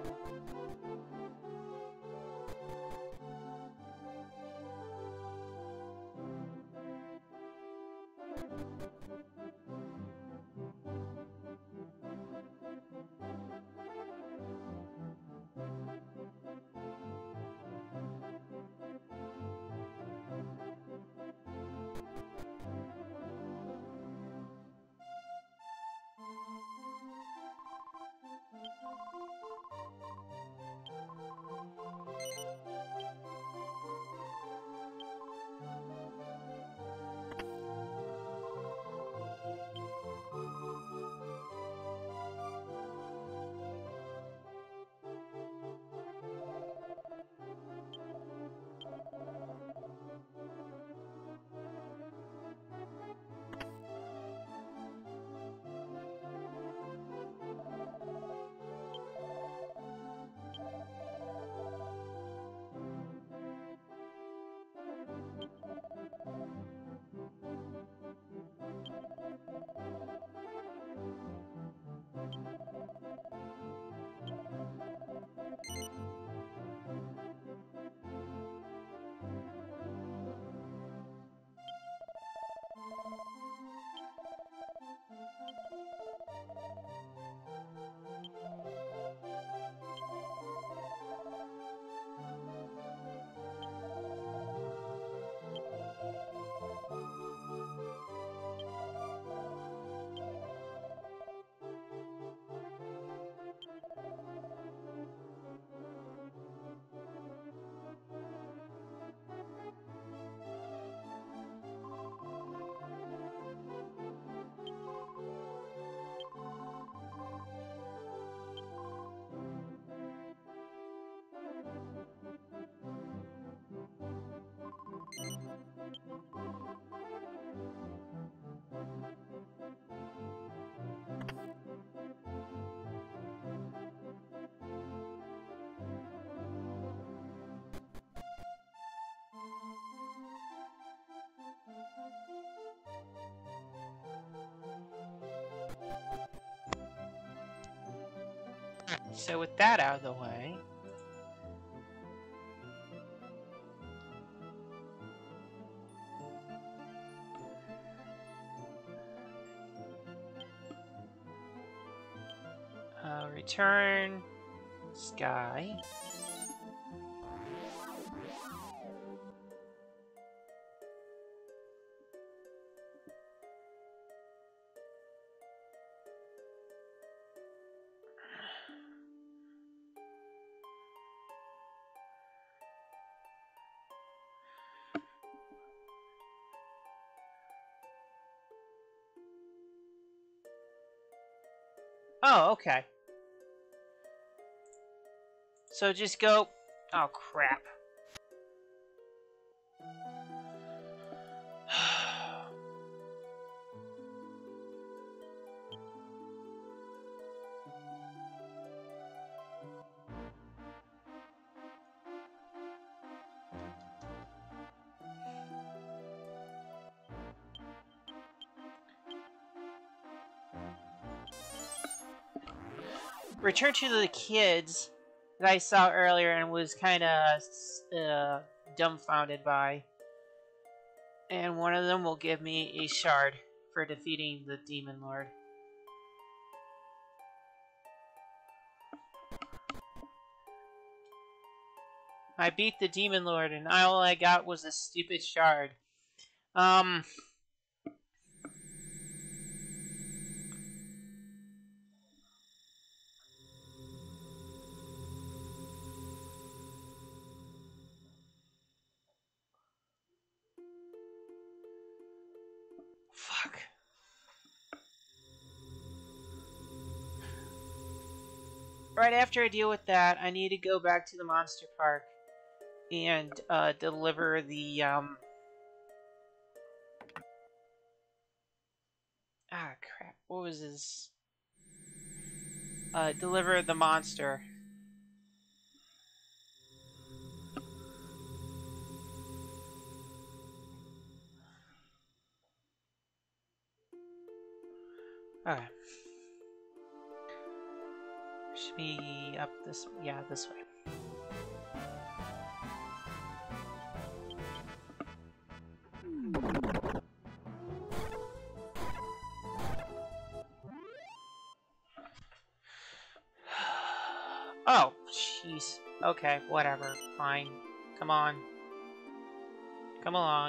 So with that out of the way, uh, return Sky. Oh, okay. So just go... Oh, crap. Return to the kids that I saw earlier and was kind of uh, dumbfounded by. And one of them will give me a shard for defeating the Demon Lord. I beat the Demon Lord and all I got was a stupid shard. Um... Fuck. Right after I deal with that, I need to go back to the monster park and uh, deliver the um. Ah, crap! What was this? Uh, deliver the monster. Okay. Should be up this, yeah, this way. Oh, jeez. Okay, whatever. Fine. Come on. Come along.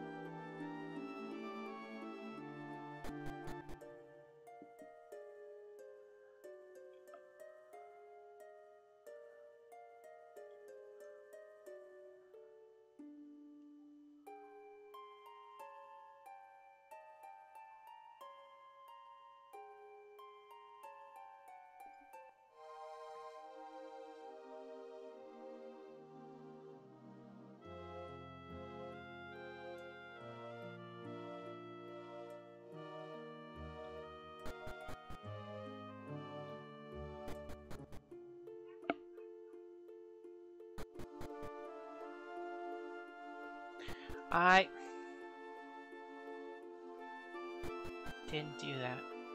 I didn't do that.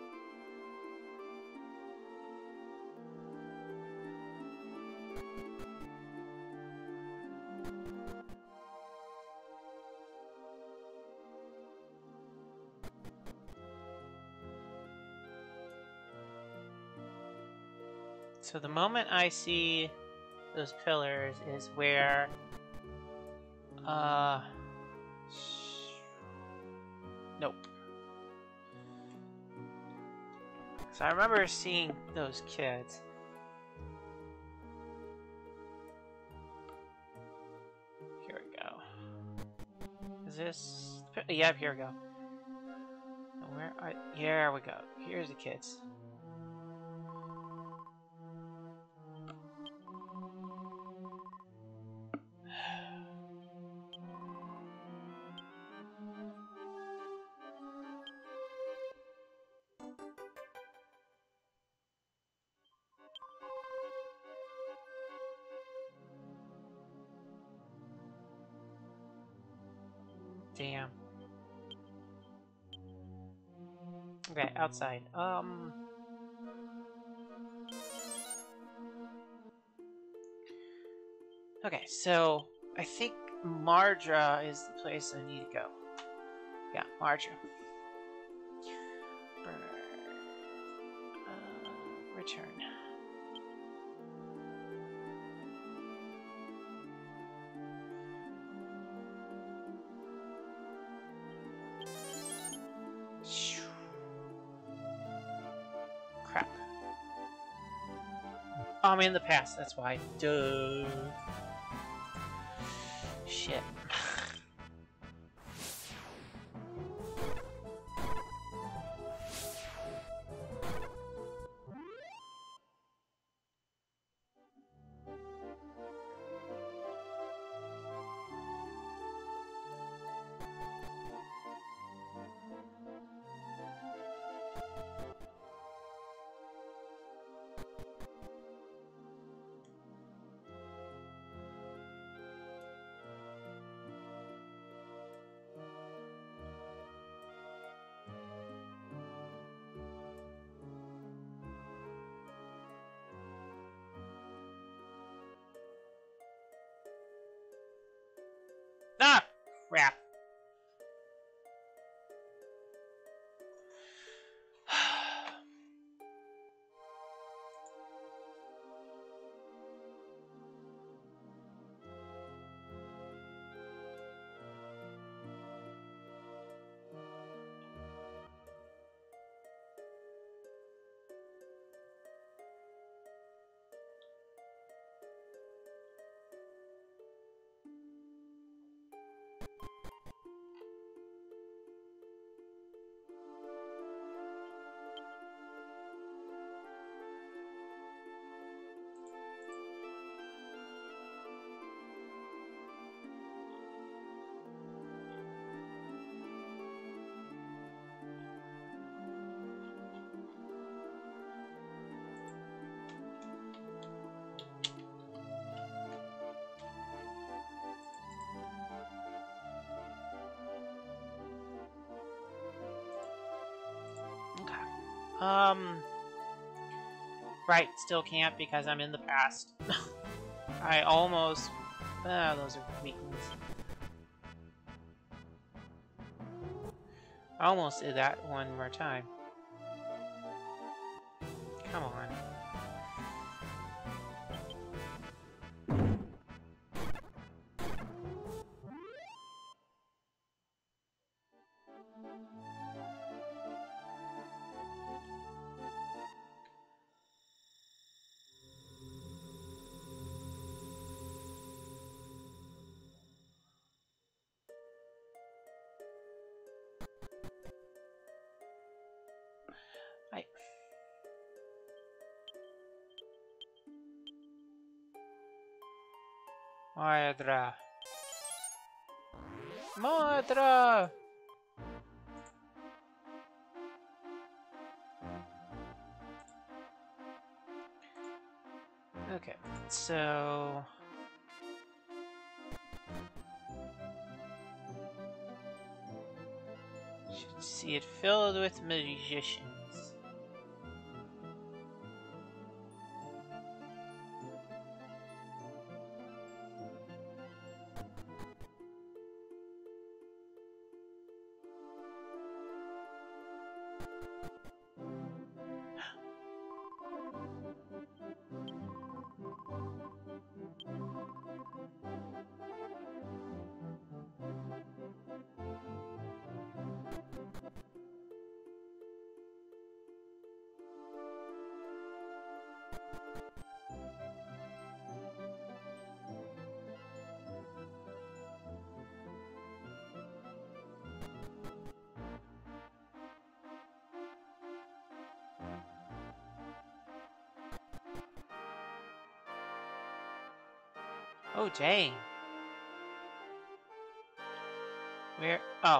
So the moment I see those pillars is where uh nope. So I remember seeing those kids. Here we go. Is this? Yeah, here we go. Where are? Here we go. Here's the kids. Damn. Okay, outside. Um. Okay, so I think Mardra is the place I need to go. Yeah, Mardra. Uh, return. Crap. Oh, I'm in the past, that's why. Duh. Shit. Ah! Crap. Okay. Um. Right, still can't because I'm in the past. I almost... Ah, those are weaknesses. I almost did that one more time. Come on. I... Madra. Madra! Okay, so... Should see it filled with magicians. Oh, dang. Where? Oh.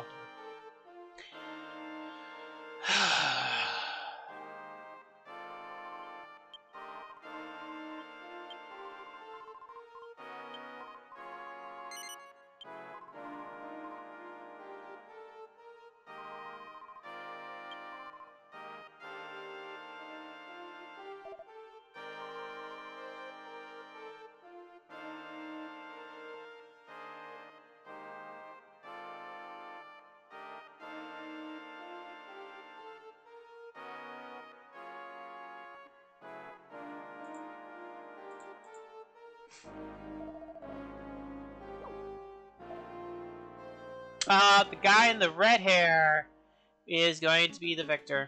Uh, the guy in the red hair is going to be the victor.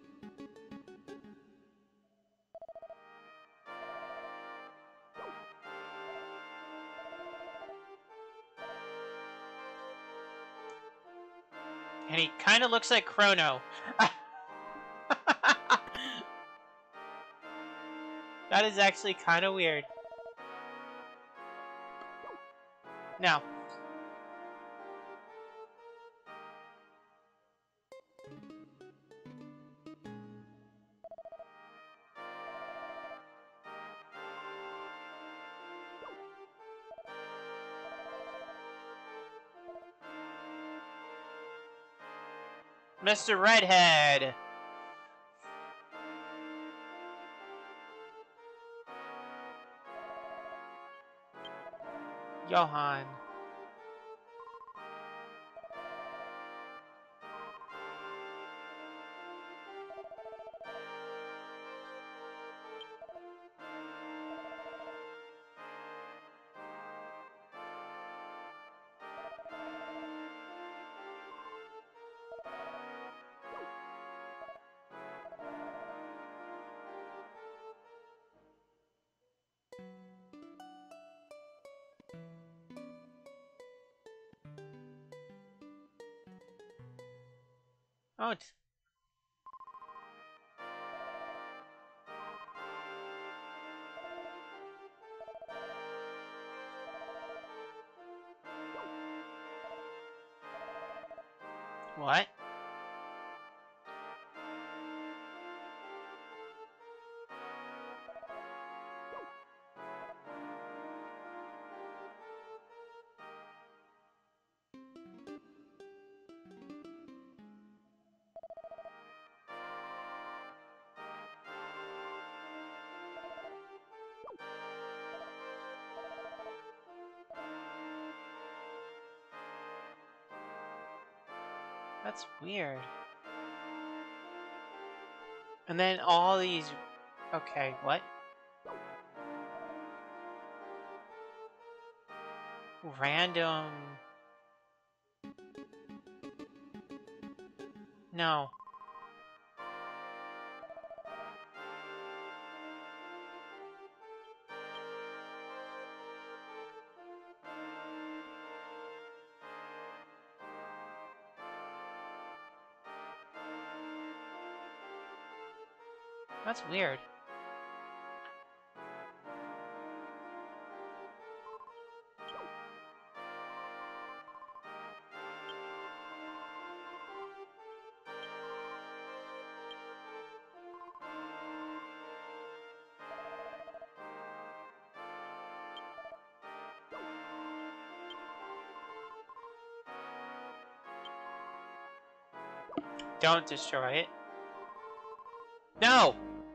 And he kind of looks like Chrono. That is actually kind of weird. Now. Mister Redhead. Johan. Oh, it's... What? That's weird. And then all these... Okay, what? Random... No. That's weird. Don't destroy it. No!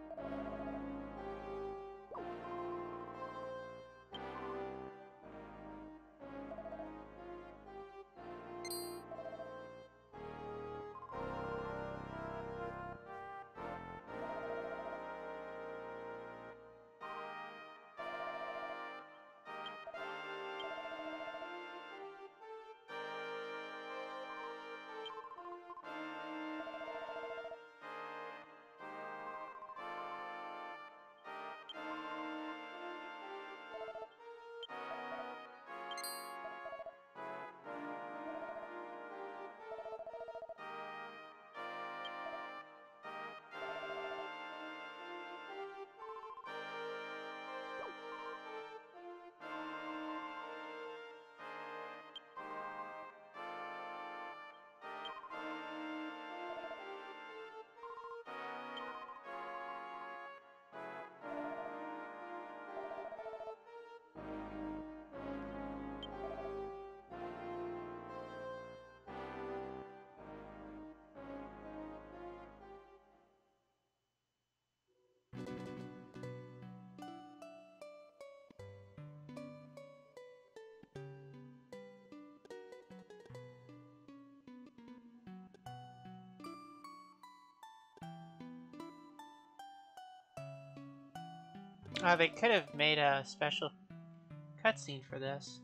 Uh, they could have made a special cutscene for this.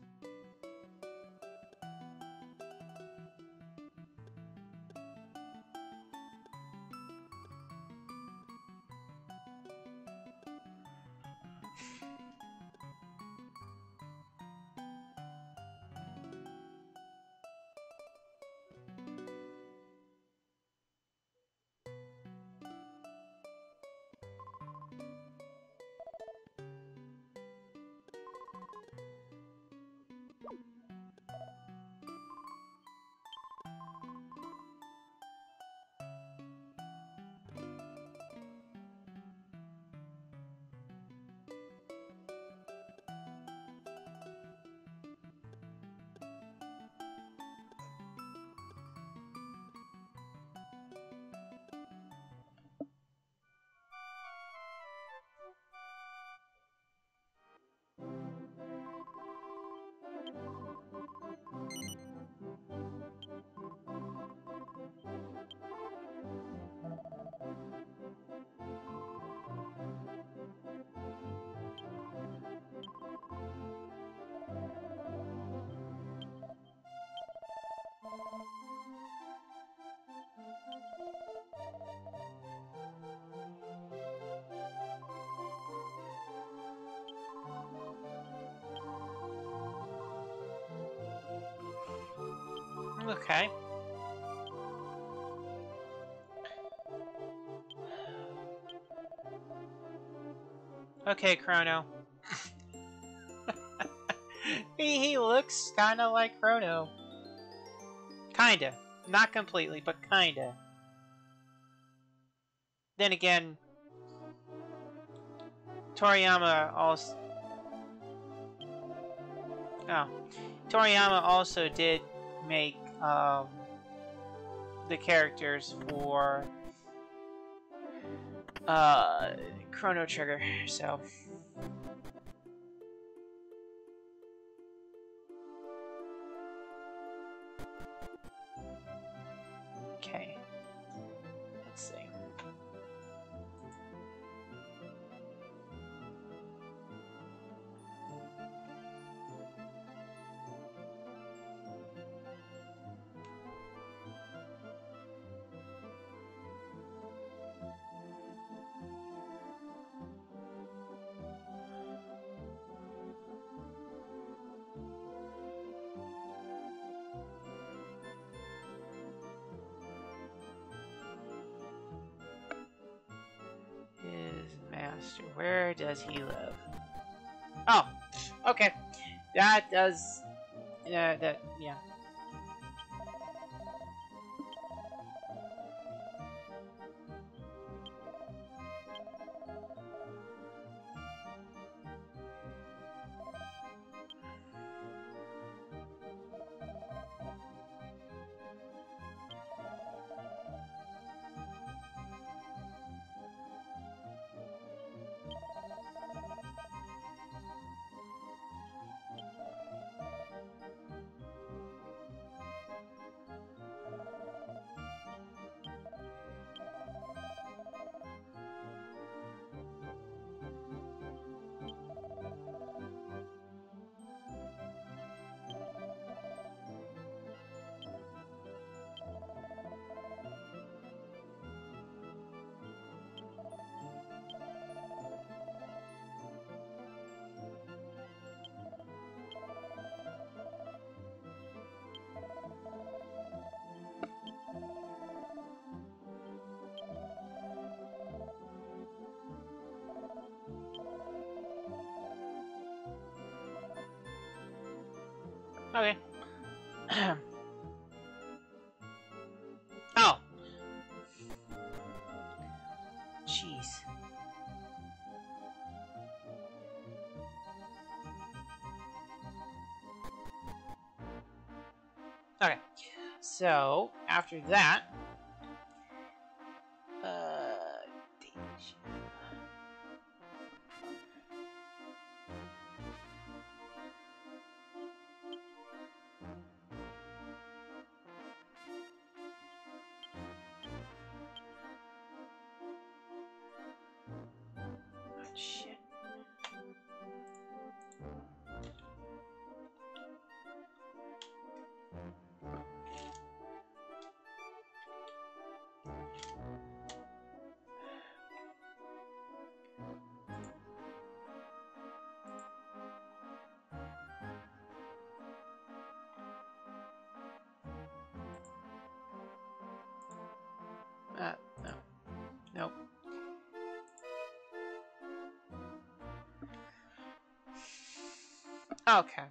Okay. Okay, Chrono. he, he looks kind of like Chrono. Kinda. Not completely, but kinda. Then again, Toriyama also... Oh. Toriyama also did make um, the characters for uh, Chrono Trigger, so... Where does he live? Oh, okay. That does. Yeah, that. Yeah. Okay. Oh. Jeez. Okay. So after that, uh, shit. Uh, no. Nope. Okay.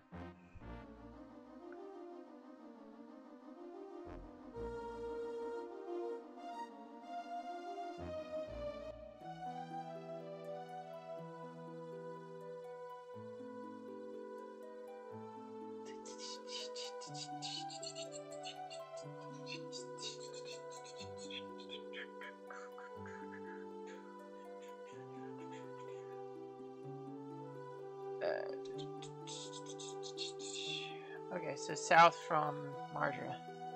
Okay, so south from Mardra.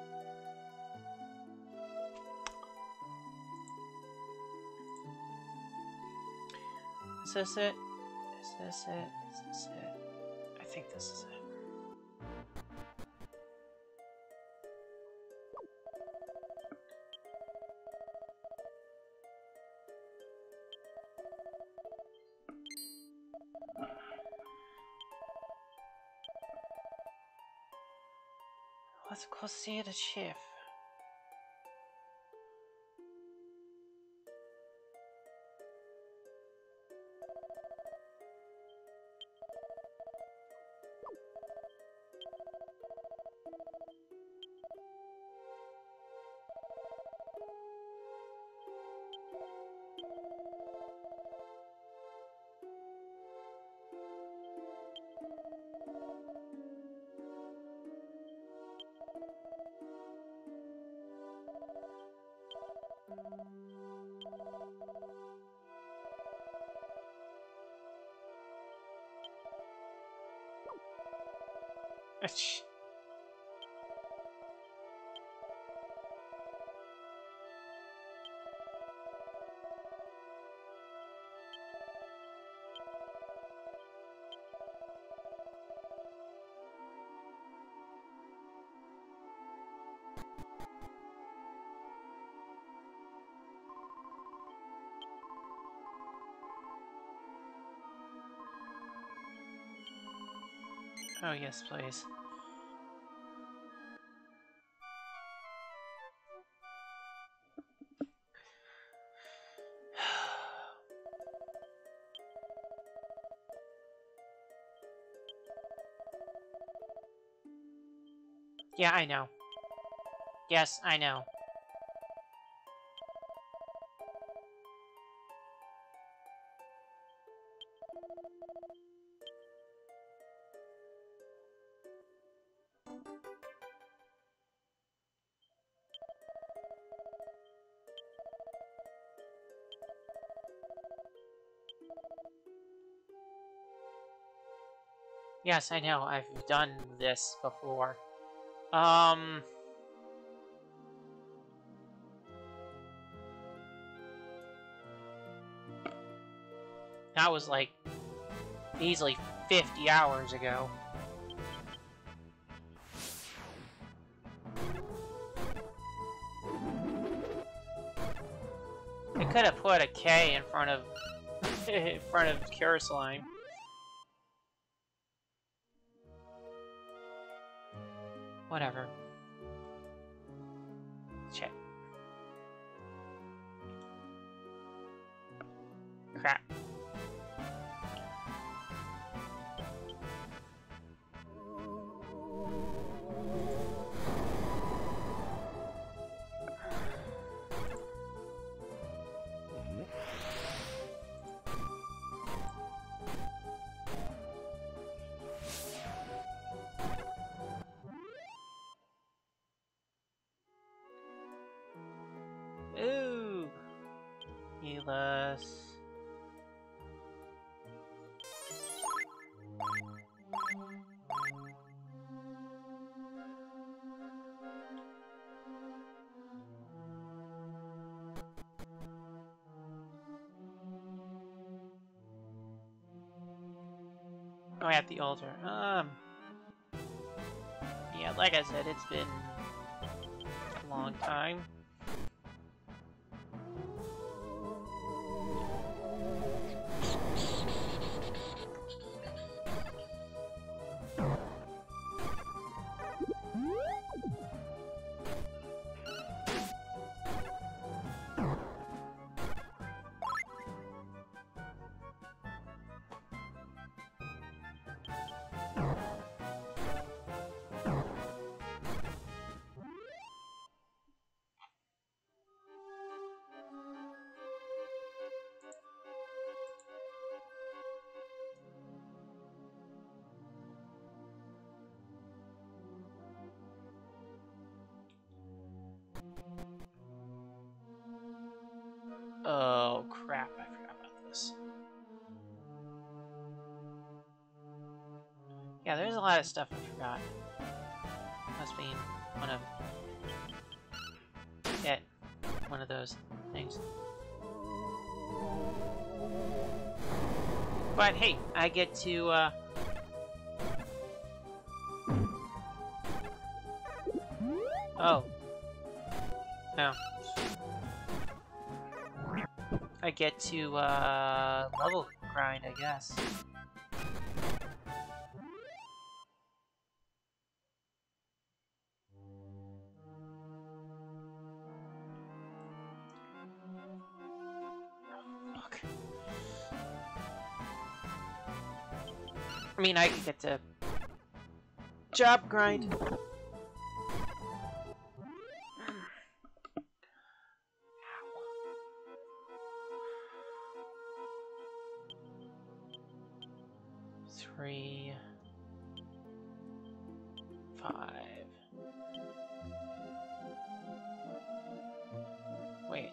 Is this it? Is this it? Is this it? I think this is it. Let's go see the chief. Oh, yes, please. Yeah, I know. Yes, I know. Yes, I know. I've done this before. Um... That was like easily fifty hours ago. I could have put a K in front of in front of Cure Slime. Whatever. Check. Crap. Ooh. Healus. Oh, at the altar. Um. Yeah, like I said, it's been a long time. Oh, crap. I forgot about this. Yeah, there's a lot of stuff I forgot. Must be one of... Yeah, one of those things. But hey, I get to, uh... Oh. No. I get to, uh... level grind, I guess. Fuck. I mean, I could get to... job grind. Three... Five... Wait.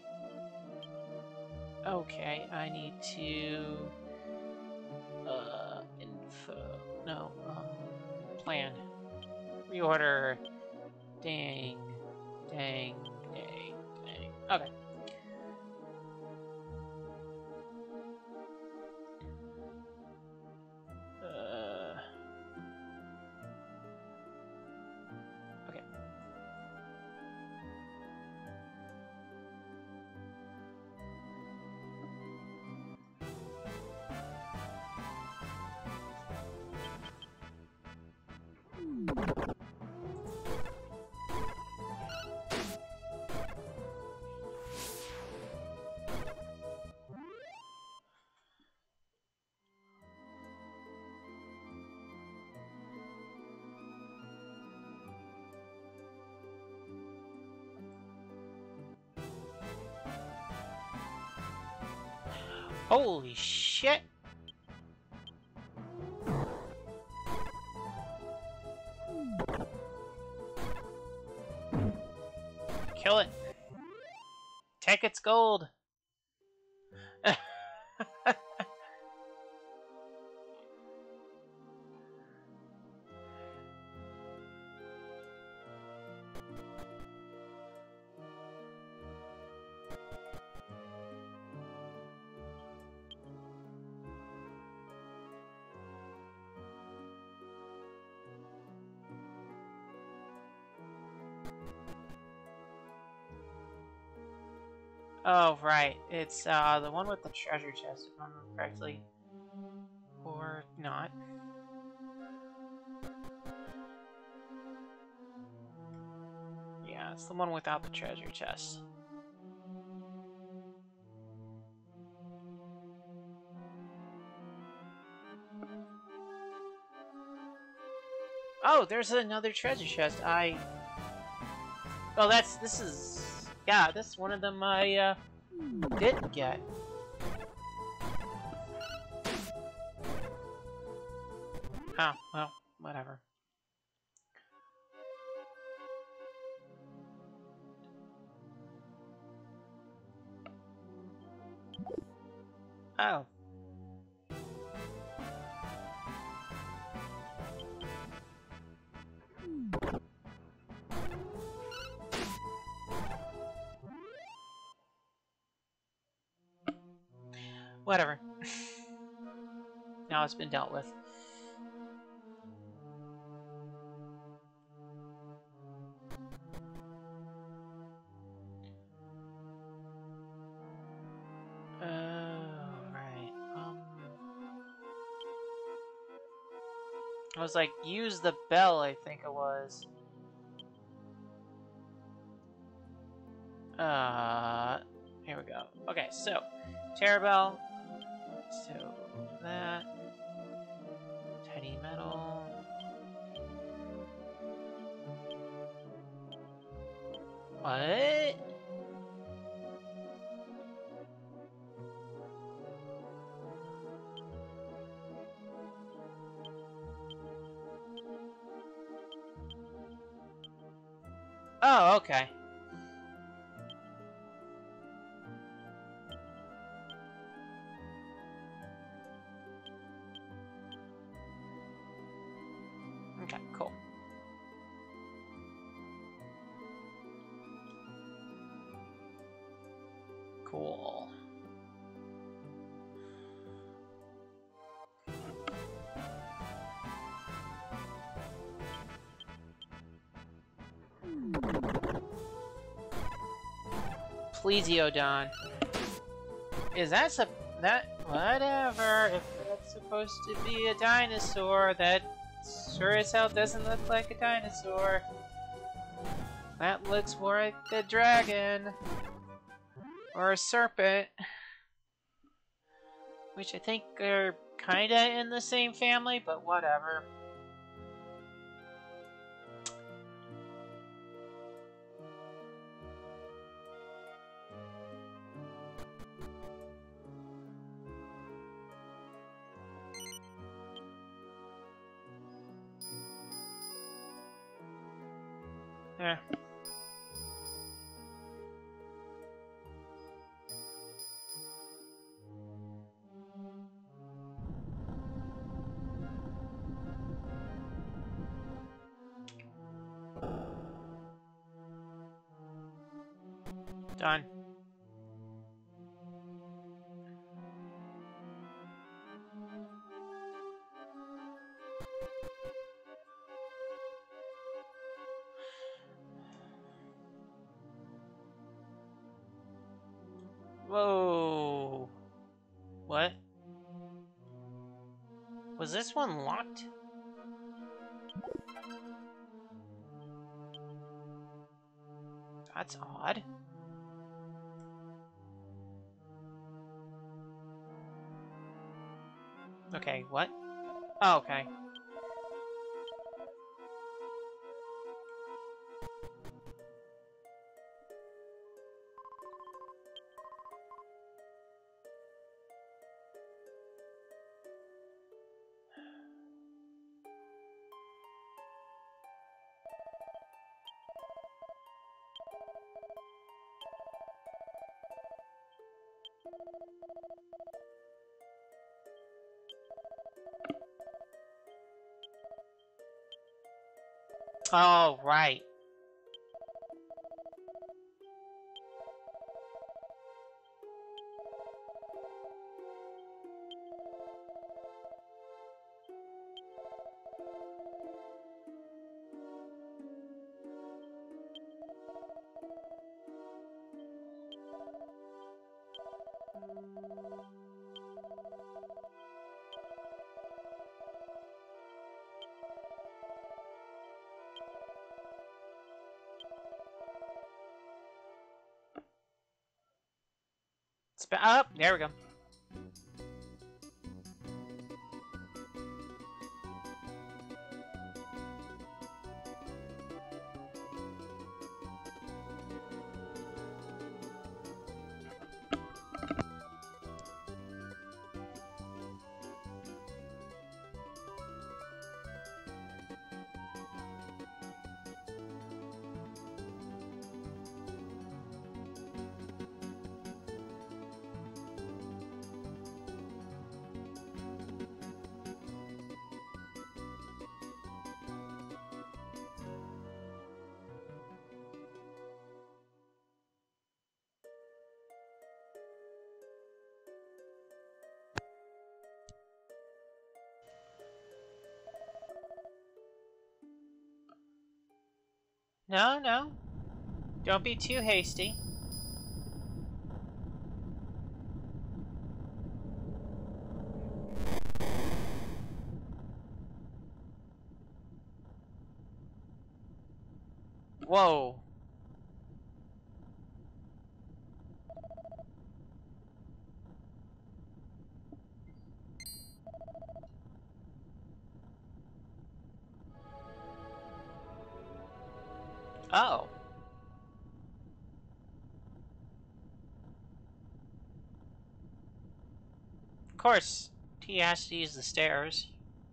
Okay, I need to... Uh... Info... No, um... Plan. Reorder... Dang... Dang... Dang... Dang... Okay. Uh... Okay. Holy shit! Kill it. Take its gold. Oh, right. It's uh, the one with the treasure chest, if I remember correctly. Or not. Yeah, it's the one without the treasure chest. Oh, there's another treasure chest. I... Oh, that's... This is... Yeah, this is one of them I, uh... didn't get. Oh, well, whatever. Oh. Whatever. Now it's been dealt with. Oh, right. Um... I was like, use the bell, I think it was. Uh... Here we go. Okay, so... Terrabell. So, that... Tiny metal... What? Oh, okay. Okay, cool. Cool. Plesiodon. Is that sup- that- whatever, if that's supposed to be a dinosaur, that sure as hell doesn't look like a dinosaur. That looks more like a dragon. Or a serpent. Which I think are kinda in the same family, but whatever. Yeah. Done. Whoa. What? Was this one locked? That's odd. Okay, what? Oh, okay. Oh, right. Sp up, oh, there we go. No, no. Don't be too hasty. Whoa. Oh. Of course, he has to use the stairs.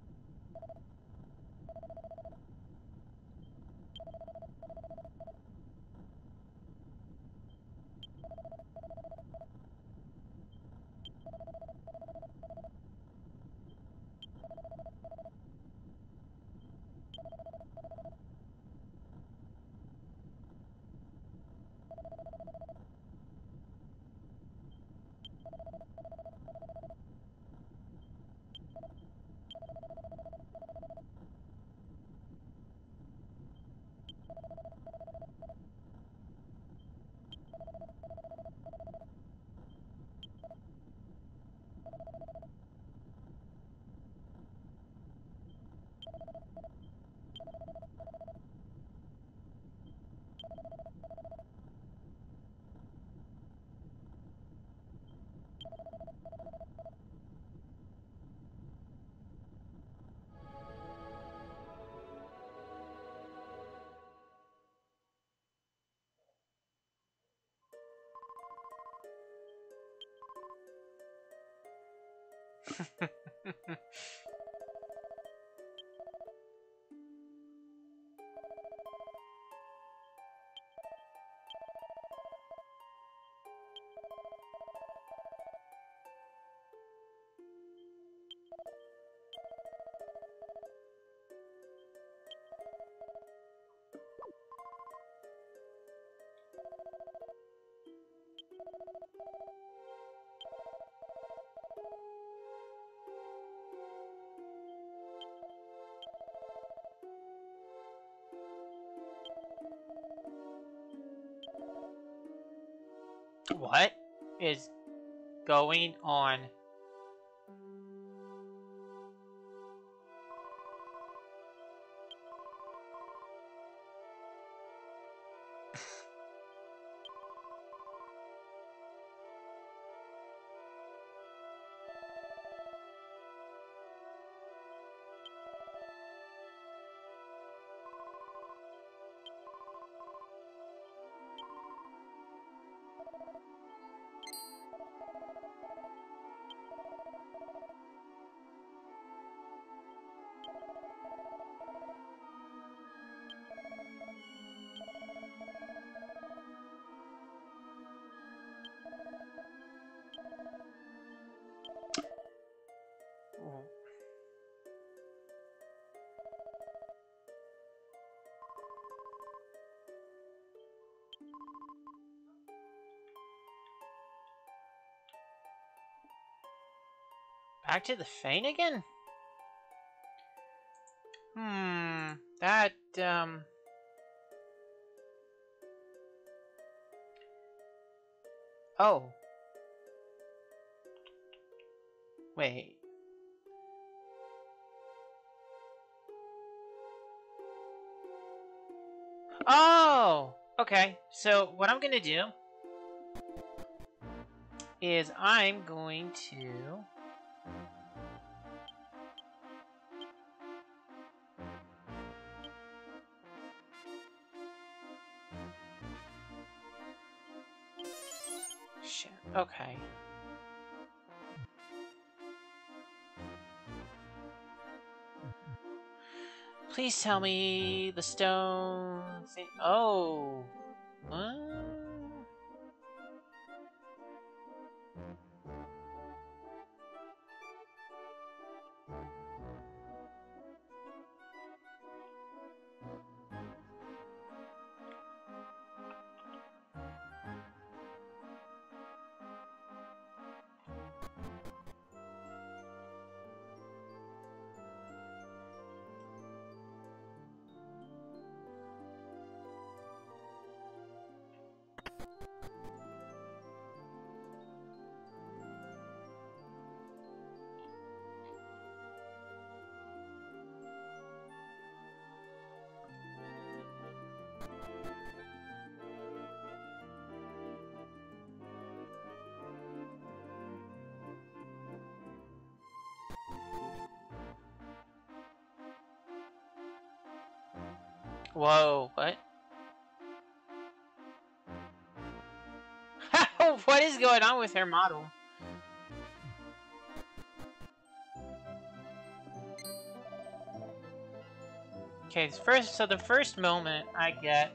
What is going on? Back to the Fane again? Hmm, that, um... Oh. Wait. Oh! Okay, so what I'm gonna do is I'm going to... Shit, okay. Please tell me the stone thing. Oh. Uh... Whoa, what? What is going on with her model? Okay, first, so the first moment I get...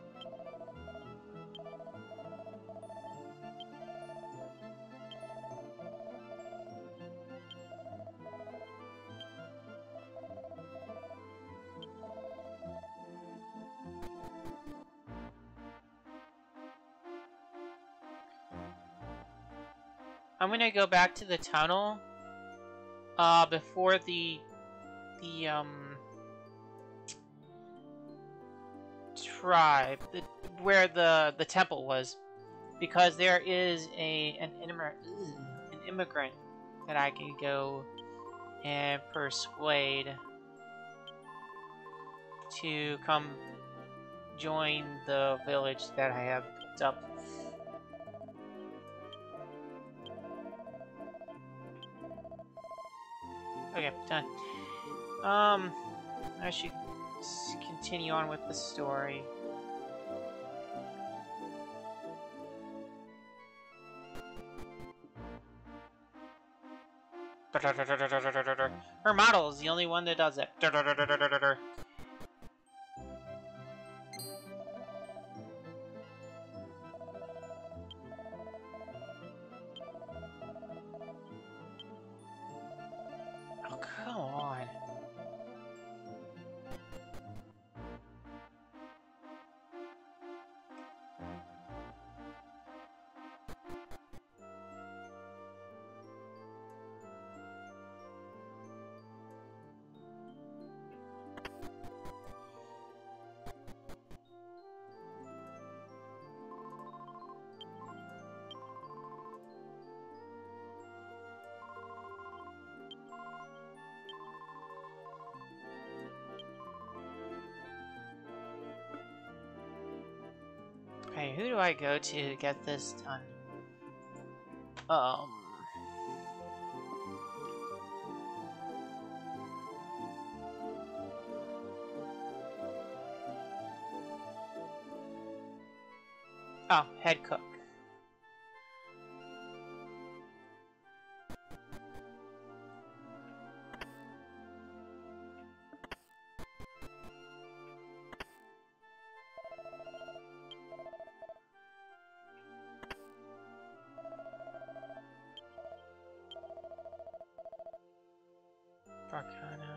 I'm gonna go back to the tunnel, uh, before the, the, um, tribe, the, where the, the temple was, because there is a, an, immig an immigrant that I can go and persuade to come join the village that I have picked up. Okay, done. Um, I should continue on with the story. Her model is the only one that does it. Oh, come on. Okay, who do I go to get this done? Um... Oh, head cook. Arcana.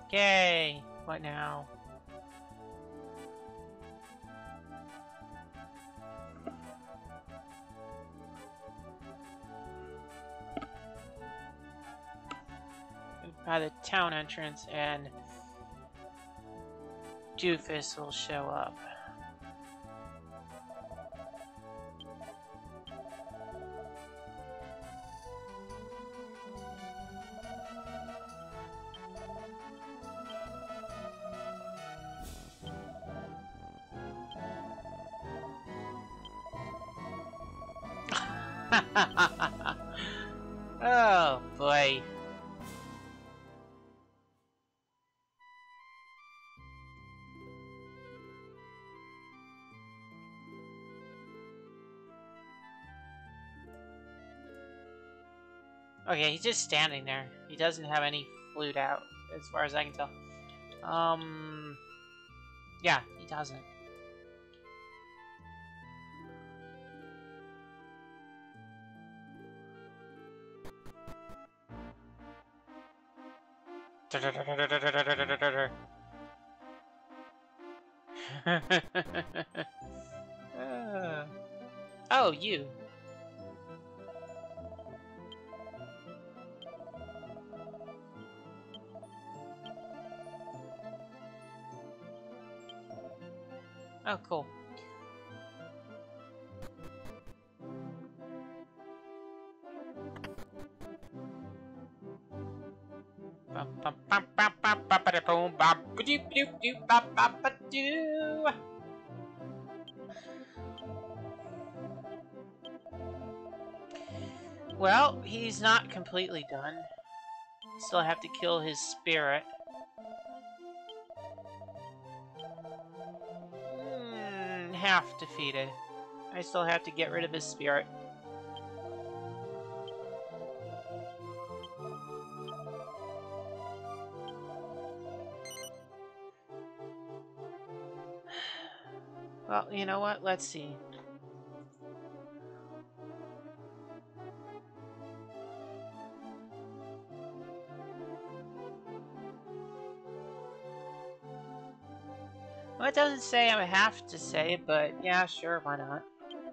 Okay, what now? By the town entrance, and Doofus will show up. Oh boy. Okay, he's just standing there. He doesn't have any flute out, as far as I can tell. Um, yeah, he doesn't. uh, oh, you. Oh, cool. Well, he's not completely done. Still have to kill his spirit. Mm, half defeated. I still have to get rid of his spirit. Well, you know what? Let's see. Well, it doesn't say I have to say, but yeah, sure, why not?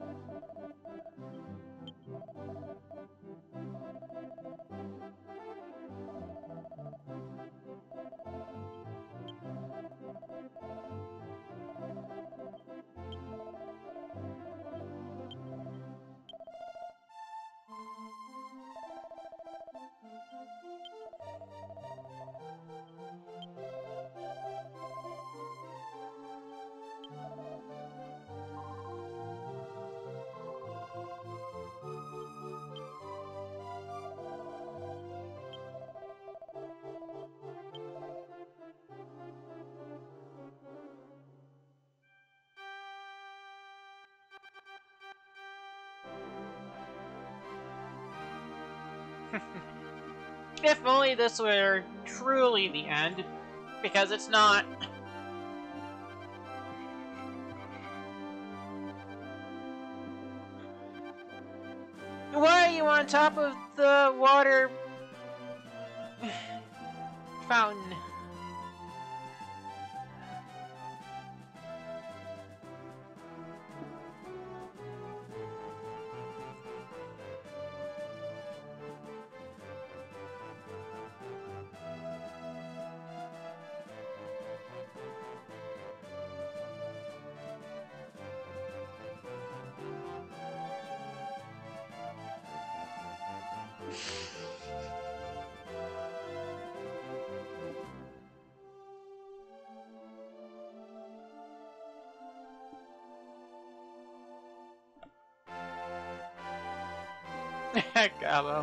If only this were truly the end, because it's not. Why are you on top of the water fountain? Gabo.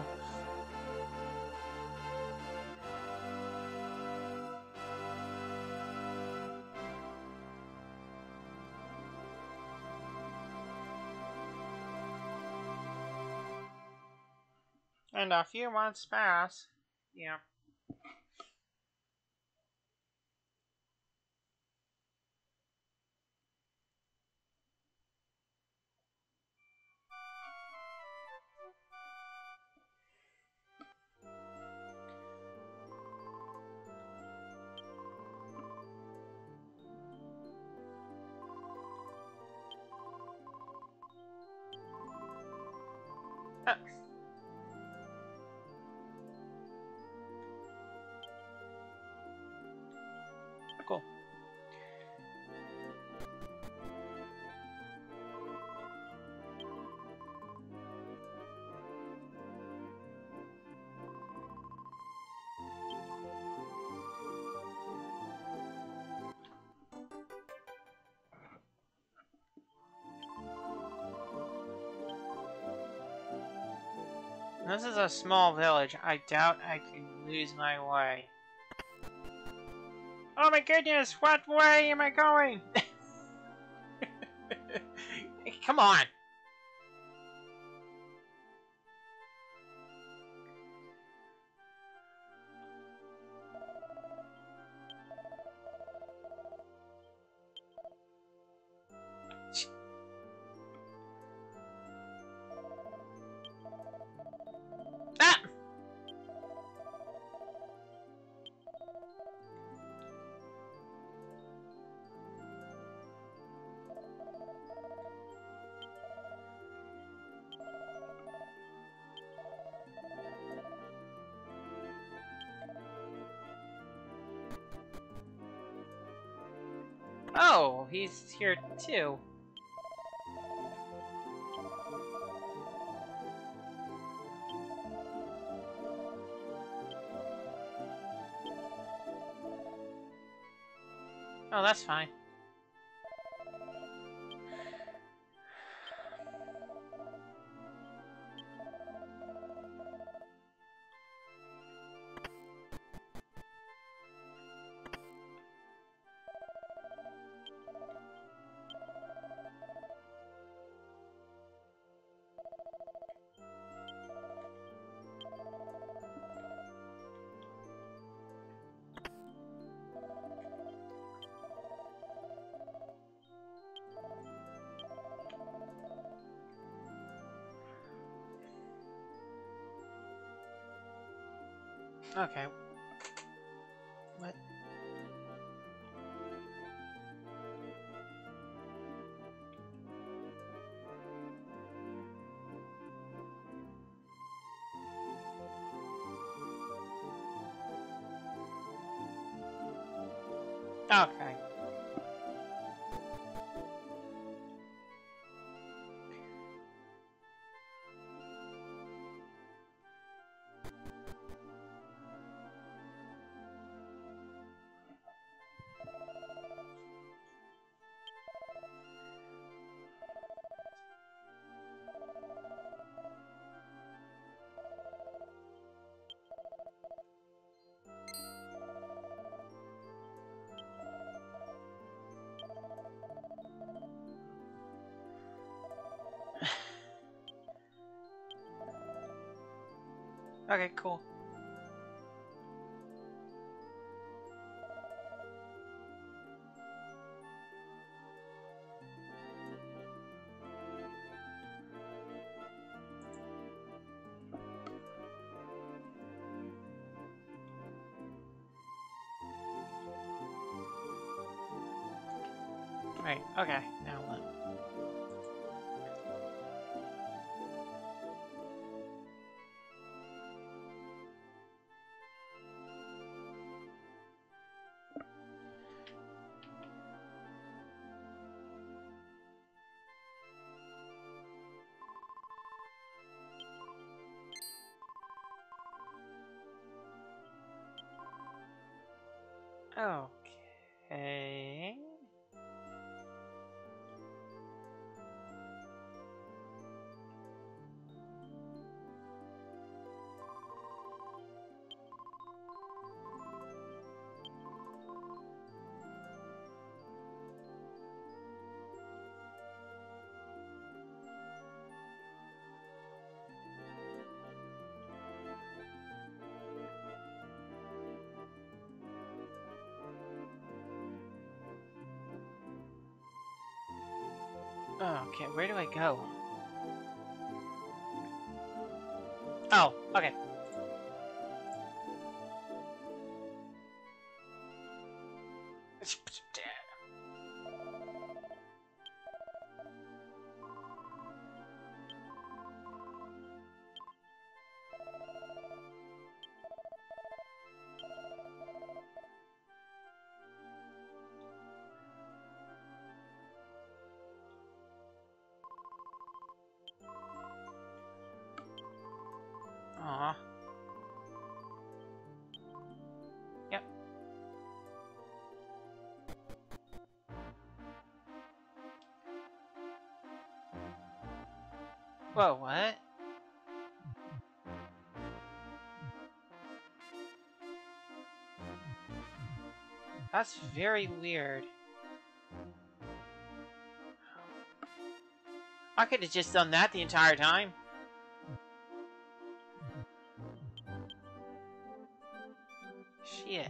And a few months pass. Yeah. Cool. This is a small village. I doubt I can lose my way. Oh my goodness, what way am I going? Come on! Ah! Oh, he's here too. Oh, that's fine. Okay. What? Okay. Okay, cool. Right, okay, now what? Okay. Okay, where do I go? Oh, okay. Whoa, what? That's very weird. I could have just done that the entire time. Shit.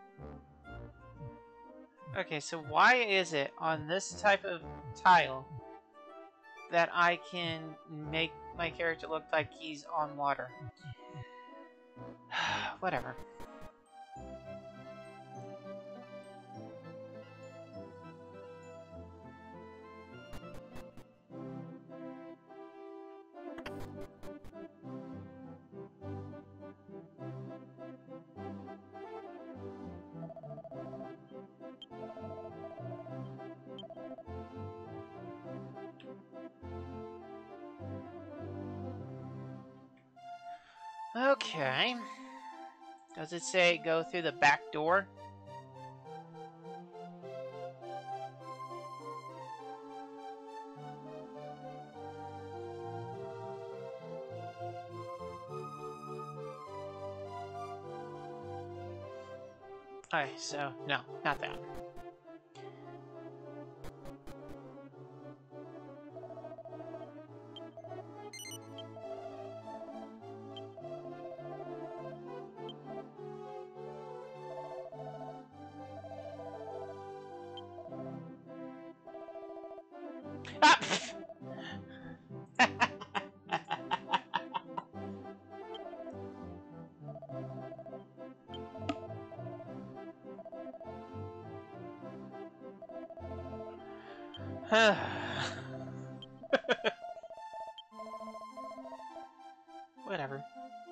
Okay, so why is it on this type of tile that I can make my character look like he's on water? Whatever. Okay. Does it say go through the back door? Okay, so no, not that. Ah. Whatever.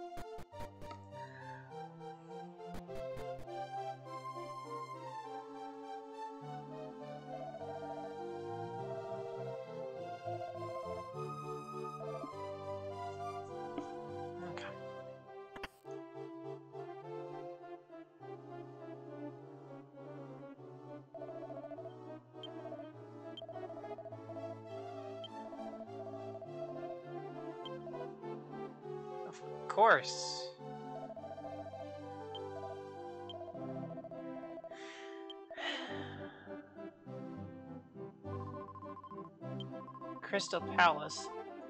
Okay. Of course. Crystal Palace.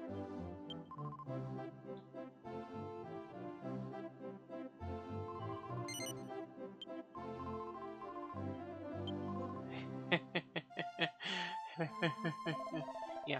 Yeah.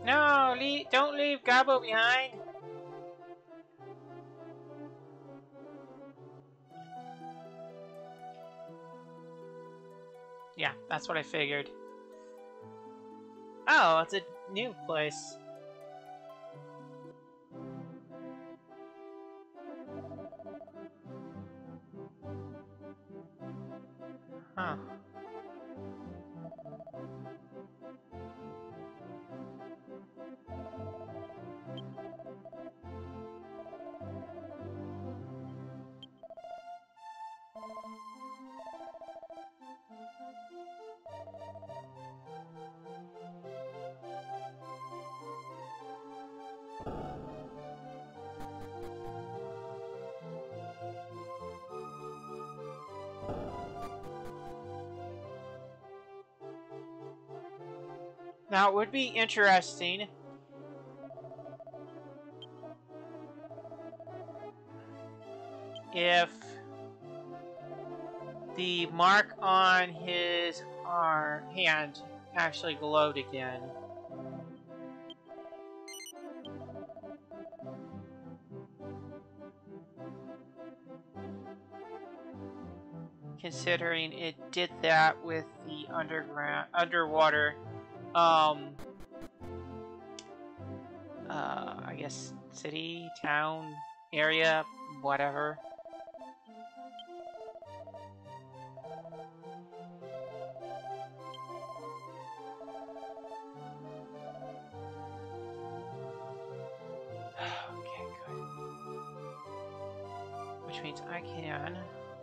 No, leave, don't leave Gabo behind. Yeah, that's what I figured. Oh, it's a new place. Huh. Now, it would be interesting if the mark on his arm, hand actually glowed again. Considering it did that with the underground, underwater, um, uh, I guess city, town, area, whatever. Okay, good. Which means I can.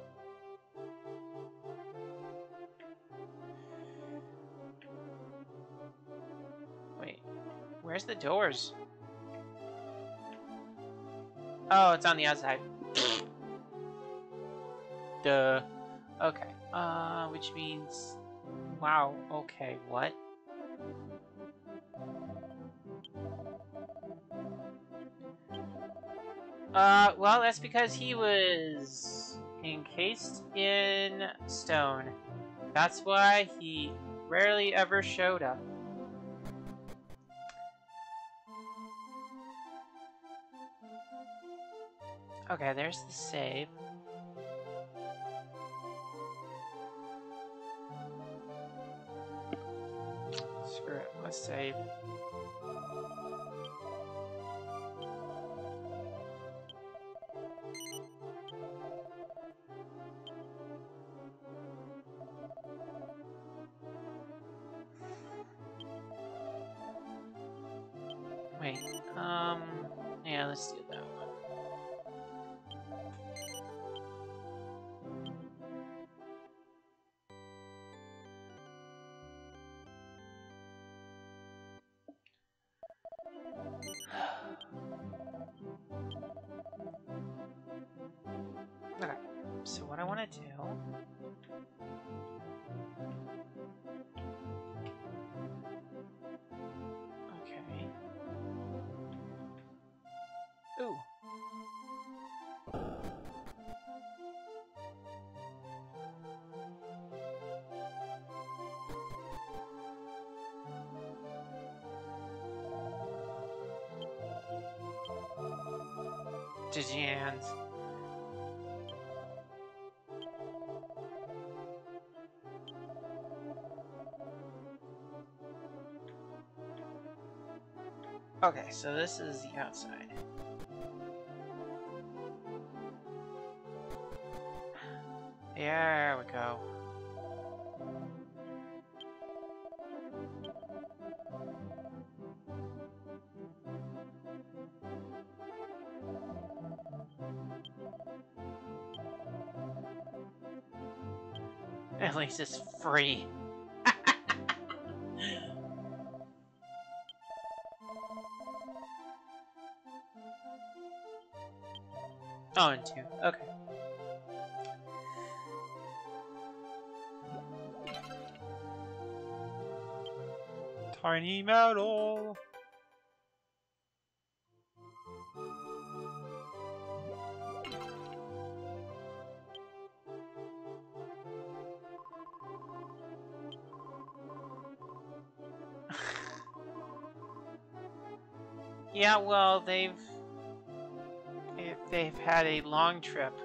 Wait, where's the doors? Oh, it's on the outside. Duh. Okay. Uh, which means... Wow, okay, what? Uh, well, that's because he was encased in stone. That's why he rarely ever showed up. Okay, there's the save. Screw it, let's save. Wait, um, yeah, let's do that one. Okay, so what I want to do... Okay. Ooh. Jans. Okay, so this is the outside. There we go. At least it's free. Oh, and two. Okay. Tiny metal. Yeah, well, they've they've had a long trip.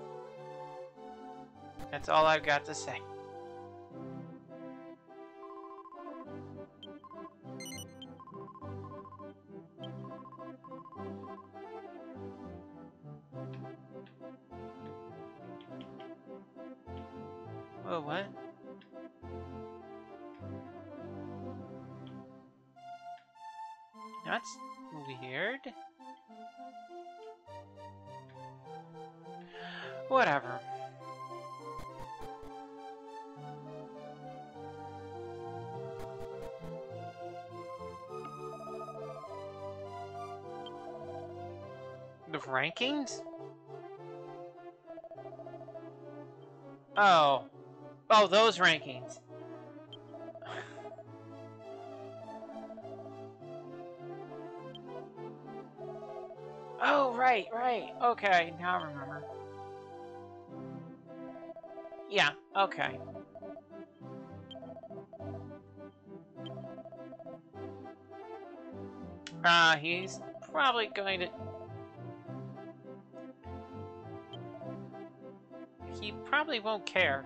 That's all I've got to say. Oh, what? That's weird. Whatever. The rankings? Oh. Oh, those rankings. Oh, right, right. Okay, now I remember. Yeah, okay. Uh, he's probably going to... He probably won't care.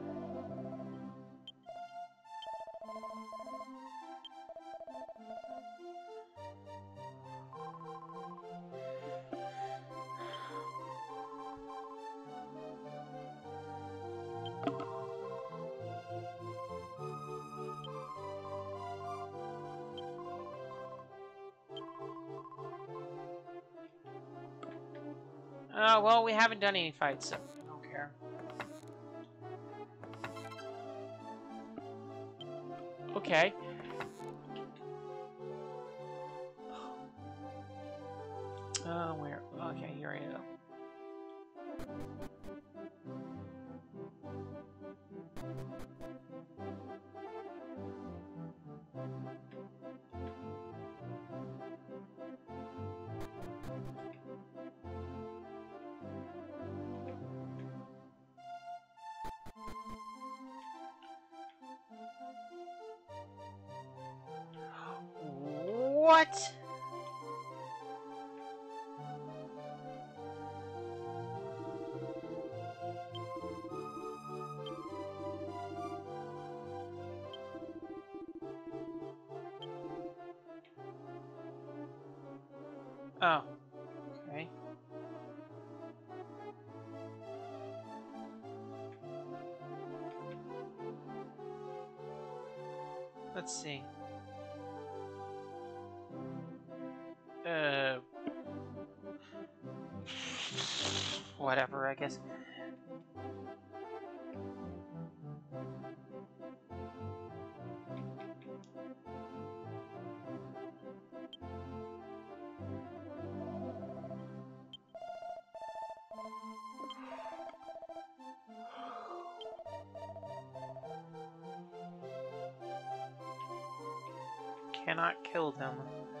Uh, well, we haven't done any fights, so I don't care. Okay. Uh, where? Okay, here I go. What? Oh. Okay. Let's see. Uh... Whatever, I guess. Cannot kill them.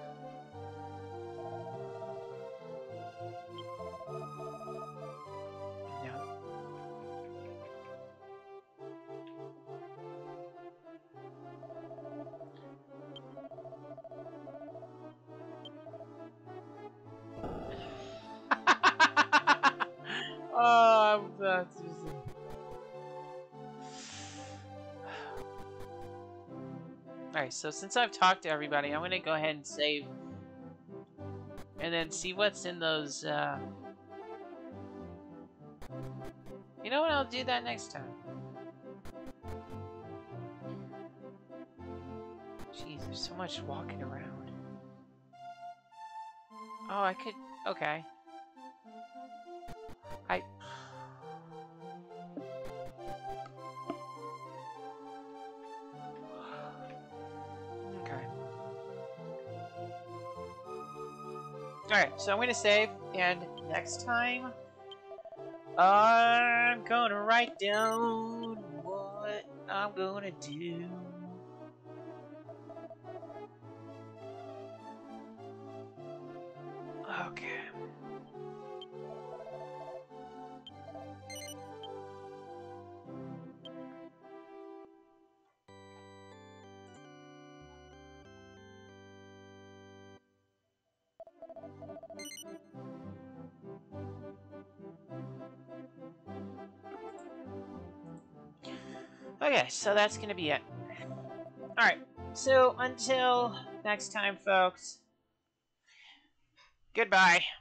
No. Oh, that's just... Alright, so since I've talked to everybody, I'm going to go ahead and save. And then see what's in those, uh... You know what? I'll do that next time. Jeez, there's so much walking around. Oh, I could... Okay. I... Okay. Alright, so I'm going to save, and next time... I'm gonna write down what I'm gonna do. Okay. Okay, so that's gonna be it. Alright, so until next time, folks, goodbye.